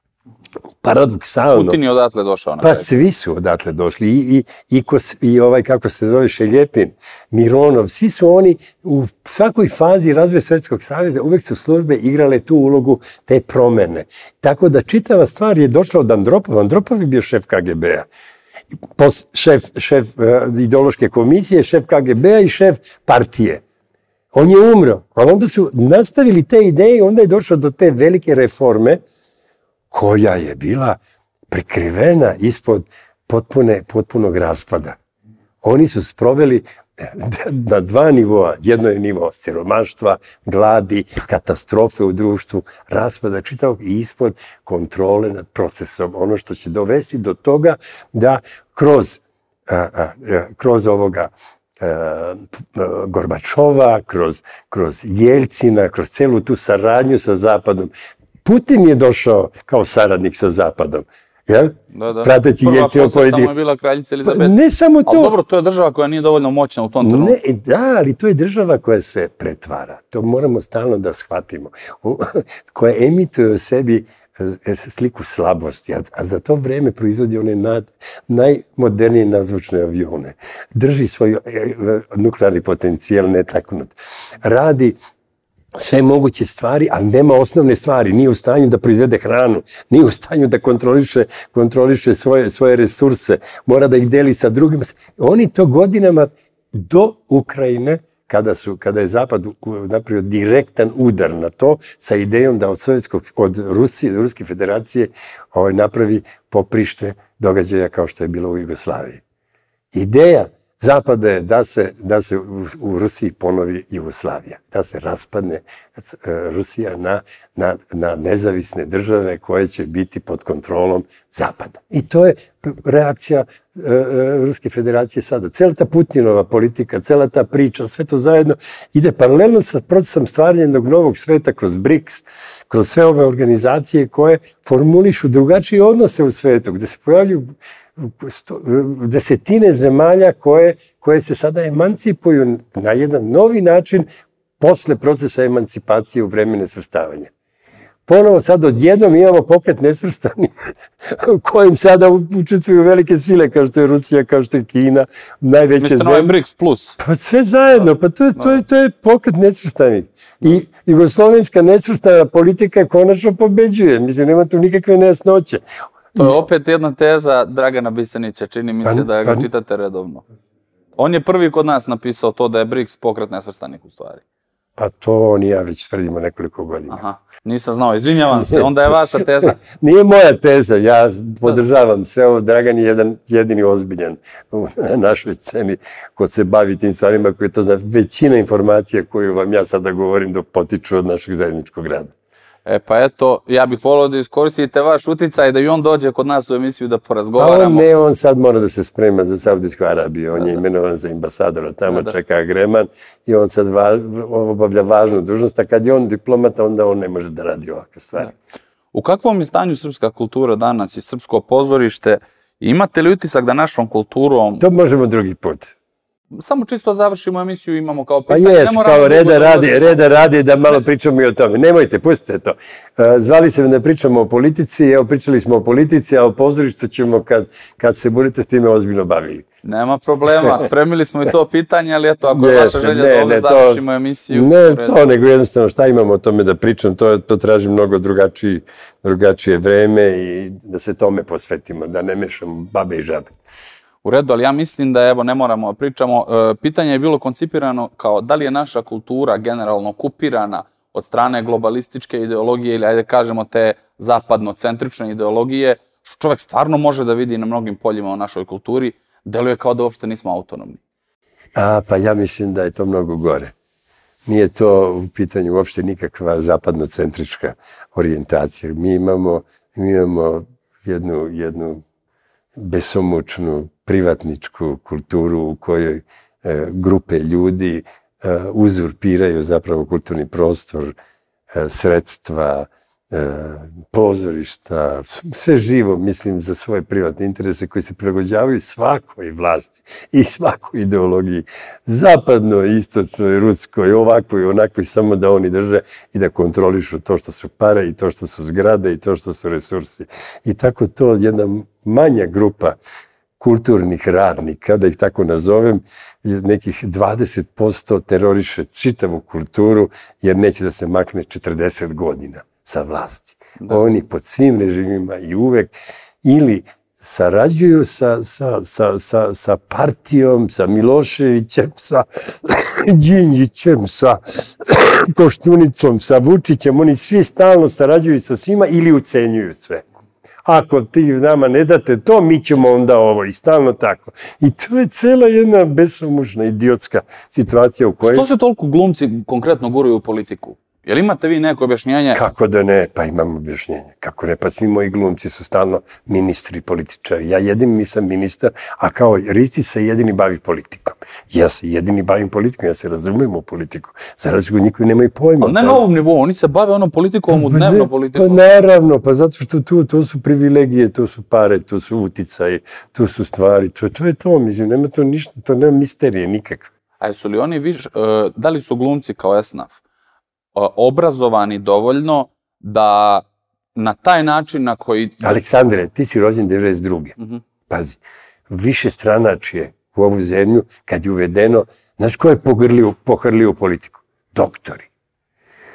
Paradoksalno. Putin je odatle došao na Pa svi su odatle došli. I, i, i, ko, i ovaj, kako se zove, Šeljepin, Mironov, svi su oni u svakoj fazi razvoja Sovjetskog saveza uvek su službe igrale tu ulogu te promene. Tako da čitava stvar je došla od Andropova. Andropov je bio šef K G B-a. Šef, šef uh, ideološke komisije, šef K G B-a i šef partije. On je umro. A onda su nastavili te ideje i onda je došlo do te velike reforme koja je bila prikrivena ispod potpune, potpunog raspada. Oni su sproveli na dva nivoa. Jedno je nivo siromaštva, gladi, katastrofe u društvu, raspada čitavog i ispod kontrole nad procesom. Ono što će dovesti do toga da kroz, a, a, kroz ovoga a, Gorbačova, kroz, kroz Jeljcina, kroz celu tu saradnju sa Zapadom, Putin je došao kao saradnik sa Zapadom. Jel? Da, da. Prateći Jeljcinu politiku. Tamo je bila kraljica Elizabeta. Ne samo to. Ali dobro, to je država koja nije dovoljno moćna u tom trenutku. Ne, da, ali to je država koja se pretvara. To moramo stalno da shvatimo. Koja emituje u sebi sliku slabosti, a za to vreme proizvodi one nad, najmodernije nadzvučne avione. Drži svoj nuklearni potencijal netaknut. Radi sve moguće stvari, ali nema osnovne stvari. Nije u stanju da proizvede hranu, nije u stanju da kontroliše, kontroliše svoje, svoje resurse, mora da ih deli sa drugima. Oni to godinama do Ukrajine, kada, su, kada je Zapad napravio direktan udar na to, sa idejom da od Sovjetskog, od Rusije, Ruske federacije ovaj, napravi poprište događaja kao što je bilo u Jugoslaviji. Ideja Zapada je da se, da se u, u Rusiji ponovi Jugoslavija, da se raspadne Rusija na, na, na nezavisne države koje će biti pod kontrolom Zapada. I to je reakcija e, Ruske federacije sada. Cela ta Putinova politika, cela ta priča, sve to zajedno ide paralelno sa procesom stvaranja jednog novog sveta kroz briks, kroz sve ove organizacije koje formulišu drugačije odnose u svetu, gde se pojavljuju desetine zemalja koje, koje se sada emancipuju na jedan novi način posle procesa emancipacije u vreme nesvrstavanja. Ponovo sad odjednom imamo pokret nesvrstani kojim sada učestvuju velike sile kao što je Rusija, kao što je Kina, najveće zemlje. Mislite na briks plus? Pa sve zajedno, pa to je, to je, to je pokret nesvrstanih. I jugoslovenska nesvrstana politika konačno pobeđuje. Mislim, nema tu nikakve nejasnoće. To je opet jedna teza Dragana Bisanića, čini mi se da ga čitate redovno. On je prvi kod nas napisao to da je briks pokret nesvrstanih u stvari. Pa to on i ja već tvrdimo nekoliko godina. Aha, nisam znao, izvinjavam se, onda je vaša teza. Nije moja teza, ja podržavam sve ovo. Dragan je jedan jedini ozbiljan u našoj sceni ko se bavi tim stvarima, koji to zna. Većina informacija koju vam ja sada govorim da potiču od našeg zajedničkog rada. E pa eto, ja bih volio da iskoristite vaš uticaj da i on dođe kod nas u emisiju da porazgovaramo. A on ne, on sad mora da se sprema za Saudijsku Arabiju. On je imenovan za ambasadora, tamo čeka agreman i on sad obavlja važnu dužnost, a kad je on diplomata, onda on ne može da radi ovakve stvari. U kakvom je stanju srpska kultura danas i srpsko pozorište? Imate li utisak da našom kulturom... To možemo drugi put. Samo čisto završimo emisiju, imamo kao pitanje. Pa jes, kao reda radi, reda radi da malo pričamo i o tome. Nemojte, pustite to. Zvali se da pričamo o politici, evo pričali smo o politici, a o pozorištu ćemo kad, kad se budete s time ozbiljno bavili. Nema problema, spremili smo i to pitanje, ali eto, ako je vaša želja da ovdje završimo emisiju... Ne to, nego jednostavno šta imamo o tome da pričam, to, to traži mnogo drugačiji, drugačije vreme i da se tome posvetimo, da ne mešamo babe i žabe. U redu, ali ja mislim da, evo, ne moramo pričamo. Pitanje je bilo koncipirano kao da li je naša kultura generalno okupirana od strane globalističke ideologije ili, ajde kažemo, te zapadnocentrične ideologije, što čovjek stvarno može da vidi na mnogim poljima u našoj kulturi, deluje kao da uopšte nismo autonomni. A, pa ja mislim da je to mnogo gore. Nije to u pitanju uopšte nikakva zapadnocentrička orijentacija. Mi imamo, mi imamo jednu, jednu besomučnu privatničku kulturu u kojoj e, grupe ljudi e, uzurpiraju zapravo kulturni prostor, e, sredstva, e, pozorišta, sve živo, mislim, za svoje privatne interese koji se prilagođavaju svakoj vlasti i svakoj ideologiji, zapadnoj, istočnoj, ruskoj, ovakvoj, onakvoj, samo da oni drže i da kontrolišu to što su pare i to što su zgrade i to što su resursi. I tako to jedna manja grupa kulturnih radnika, da ih tako nazovem, nekih dvadeset posto teroriše čitavu kulturu jer neće da se makne četrdeset godina sa vlasti. Oni pod svim režimima i uvek ili sarađuju sa, sa, sa, sa, sa partijom, sa Miloševićem, sa Đinđićem, sa Koštunicom, sa Vučićem. Oni svi stalno sarađuju sa svima ili ucenjuju sve. Ako ti nama ne date to, mi ćemo onda ovo i stalno tako. I to je cela jedna besomučna, idiotska situacija u kojoj... Što se toliko glumci konkretno guraju u politiku? Jel imate vi neko objašnjenje? Kako da ne? Pa imam objašnjenje. Kako ne? Pa svi moji glumci su stalno ministri, političari. Ja jedini nisam ministar, a kao Ristić se jedini bavi politikom. Ja se jedini bavim politikom, ja se razumijem u politiku. Za razliku njih koji nemaju pojma. Ali ne na ovom nivou, oni se bave onom politikom u dnevno politikom. Pa naravno, pa zato što tu, to su privilegije, to su pare, to su uticaje, to su stvari, to, to je to, mislim, nema to ništa, to nema misterije nikakve. A jesu li oni više, da li su glumci kao esnaf obrazovani dovoljno da na taj način na koji... Aleksandre, ti si rođen devedeset druge. Pazi, više stranačije u ovu zemlju, kad je uvedeno, znaš ko je pohrlio politiku? Doktori.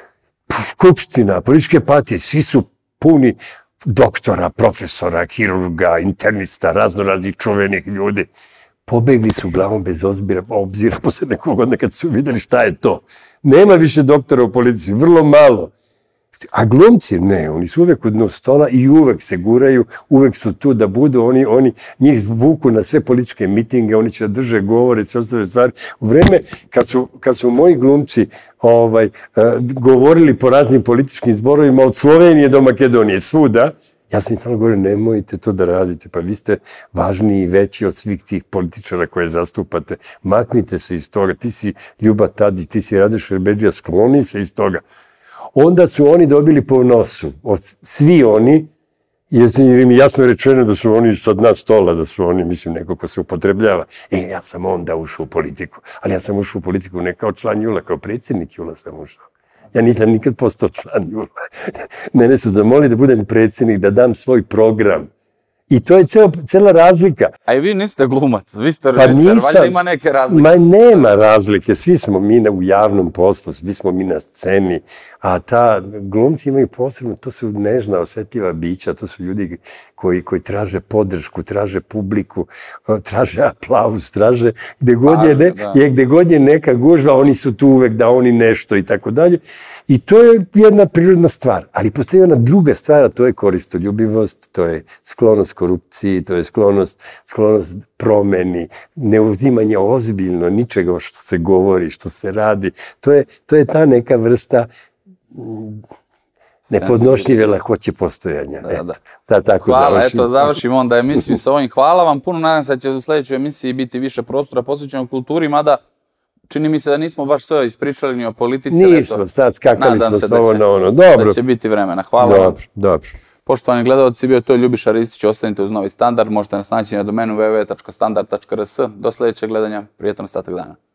skupština, političke partije, svi su puni doktora, profesora, hirurga, internista, raznoraznih čuvenih ljudi. Pobegli su glavom bez obzira, obzira posle nekog godina kad su videli šta je to. Nema više doktora u politici, vrlo malo. A glumci, ne, oni su uvek u dnu stola i uvek se guraju, uvek su tu da budu, oni, oni njih vuku na sve političke mitinge, oni će da drže govore, sve ostale stvari. U vreme kad su, kad su moji glumci ovaj, govorili po raznim političkim zborovima od Slovenije do Makedonije, svuda, ja sam im samo govorio, nemojte to da radite, pa vi ste važniji i veći od svih tih političara koje zastupate. Maknite se iz toga, ti si Ljuba Tadić, ti si Radoš Šerbedžija, skloni se iz toga. Onda su oni dobili po nosu, svi oni, jer im je jasno rečeno da su oni sa dna stola, da su oni, mislim, neko ko se upotrebljava. E, ja sam onda ušao u politiku, ali ja sam ušao u politiku ne kao član Jula, kao predsjednik Jula sam ušao. Ja nisam nikad postao član Jula. Mene su zamolili da budem predsjednik, da dam svoj program. I to je cela razlika. A i vi niste glumac, vi ste režiser, valjda ima neke razlike. Ma nema razlike, svi smo mi u javnom poslu, svi smo mi na sceni, a ta glumci imaju posebno, to su nežna, osjetljiva bića, to su ljudi koji, koji traže podršku, traže publiku, traže aplauz, traže gde god je, ne, je, gde god je neka gužva, oni su tu uvek da oni nešto i tako dalje. I to je jedna prirodna stvar, ali postoji jedna druga stvar, a to je koristoljubivost, to je sklonost korupciji, to je sklonost, sklonost promeni, neuzimanje ozbiljno ničega što se govori, što se radi. To je, to je ta neka vrsta nepodnošljive lakoće postojanja. Da, da. Da, tako hvala, završim. Eto, završimo onda emisiju sa ovim. Hvala vam puno, nadam se da će u sljedećoj emisiji biti više prostora posvećeno kulturi, mada čini mi se da nismo baš sve ispričali ni o politici. Nismo, sad skakali smo s ovo na ono. Dobro. Da će biti vremena. Hvala vam. Dobro, dobro. Poštovani gledalci, bio je to Ljubiša Ristić, ostanite uz Novi standard, možete nas naći na domenu w w w tačka standard tačka r s. Do sljedećeg gledanja, prijetan ostatak dana.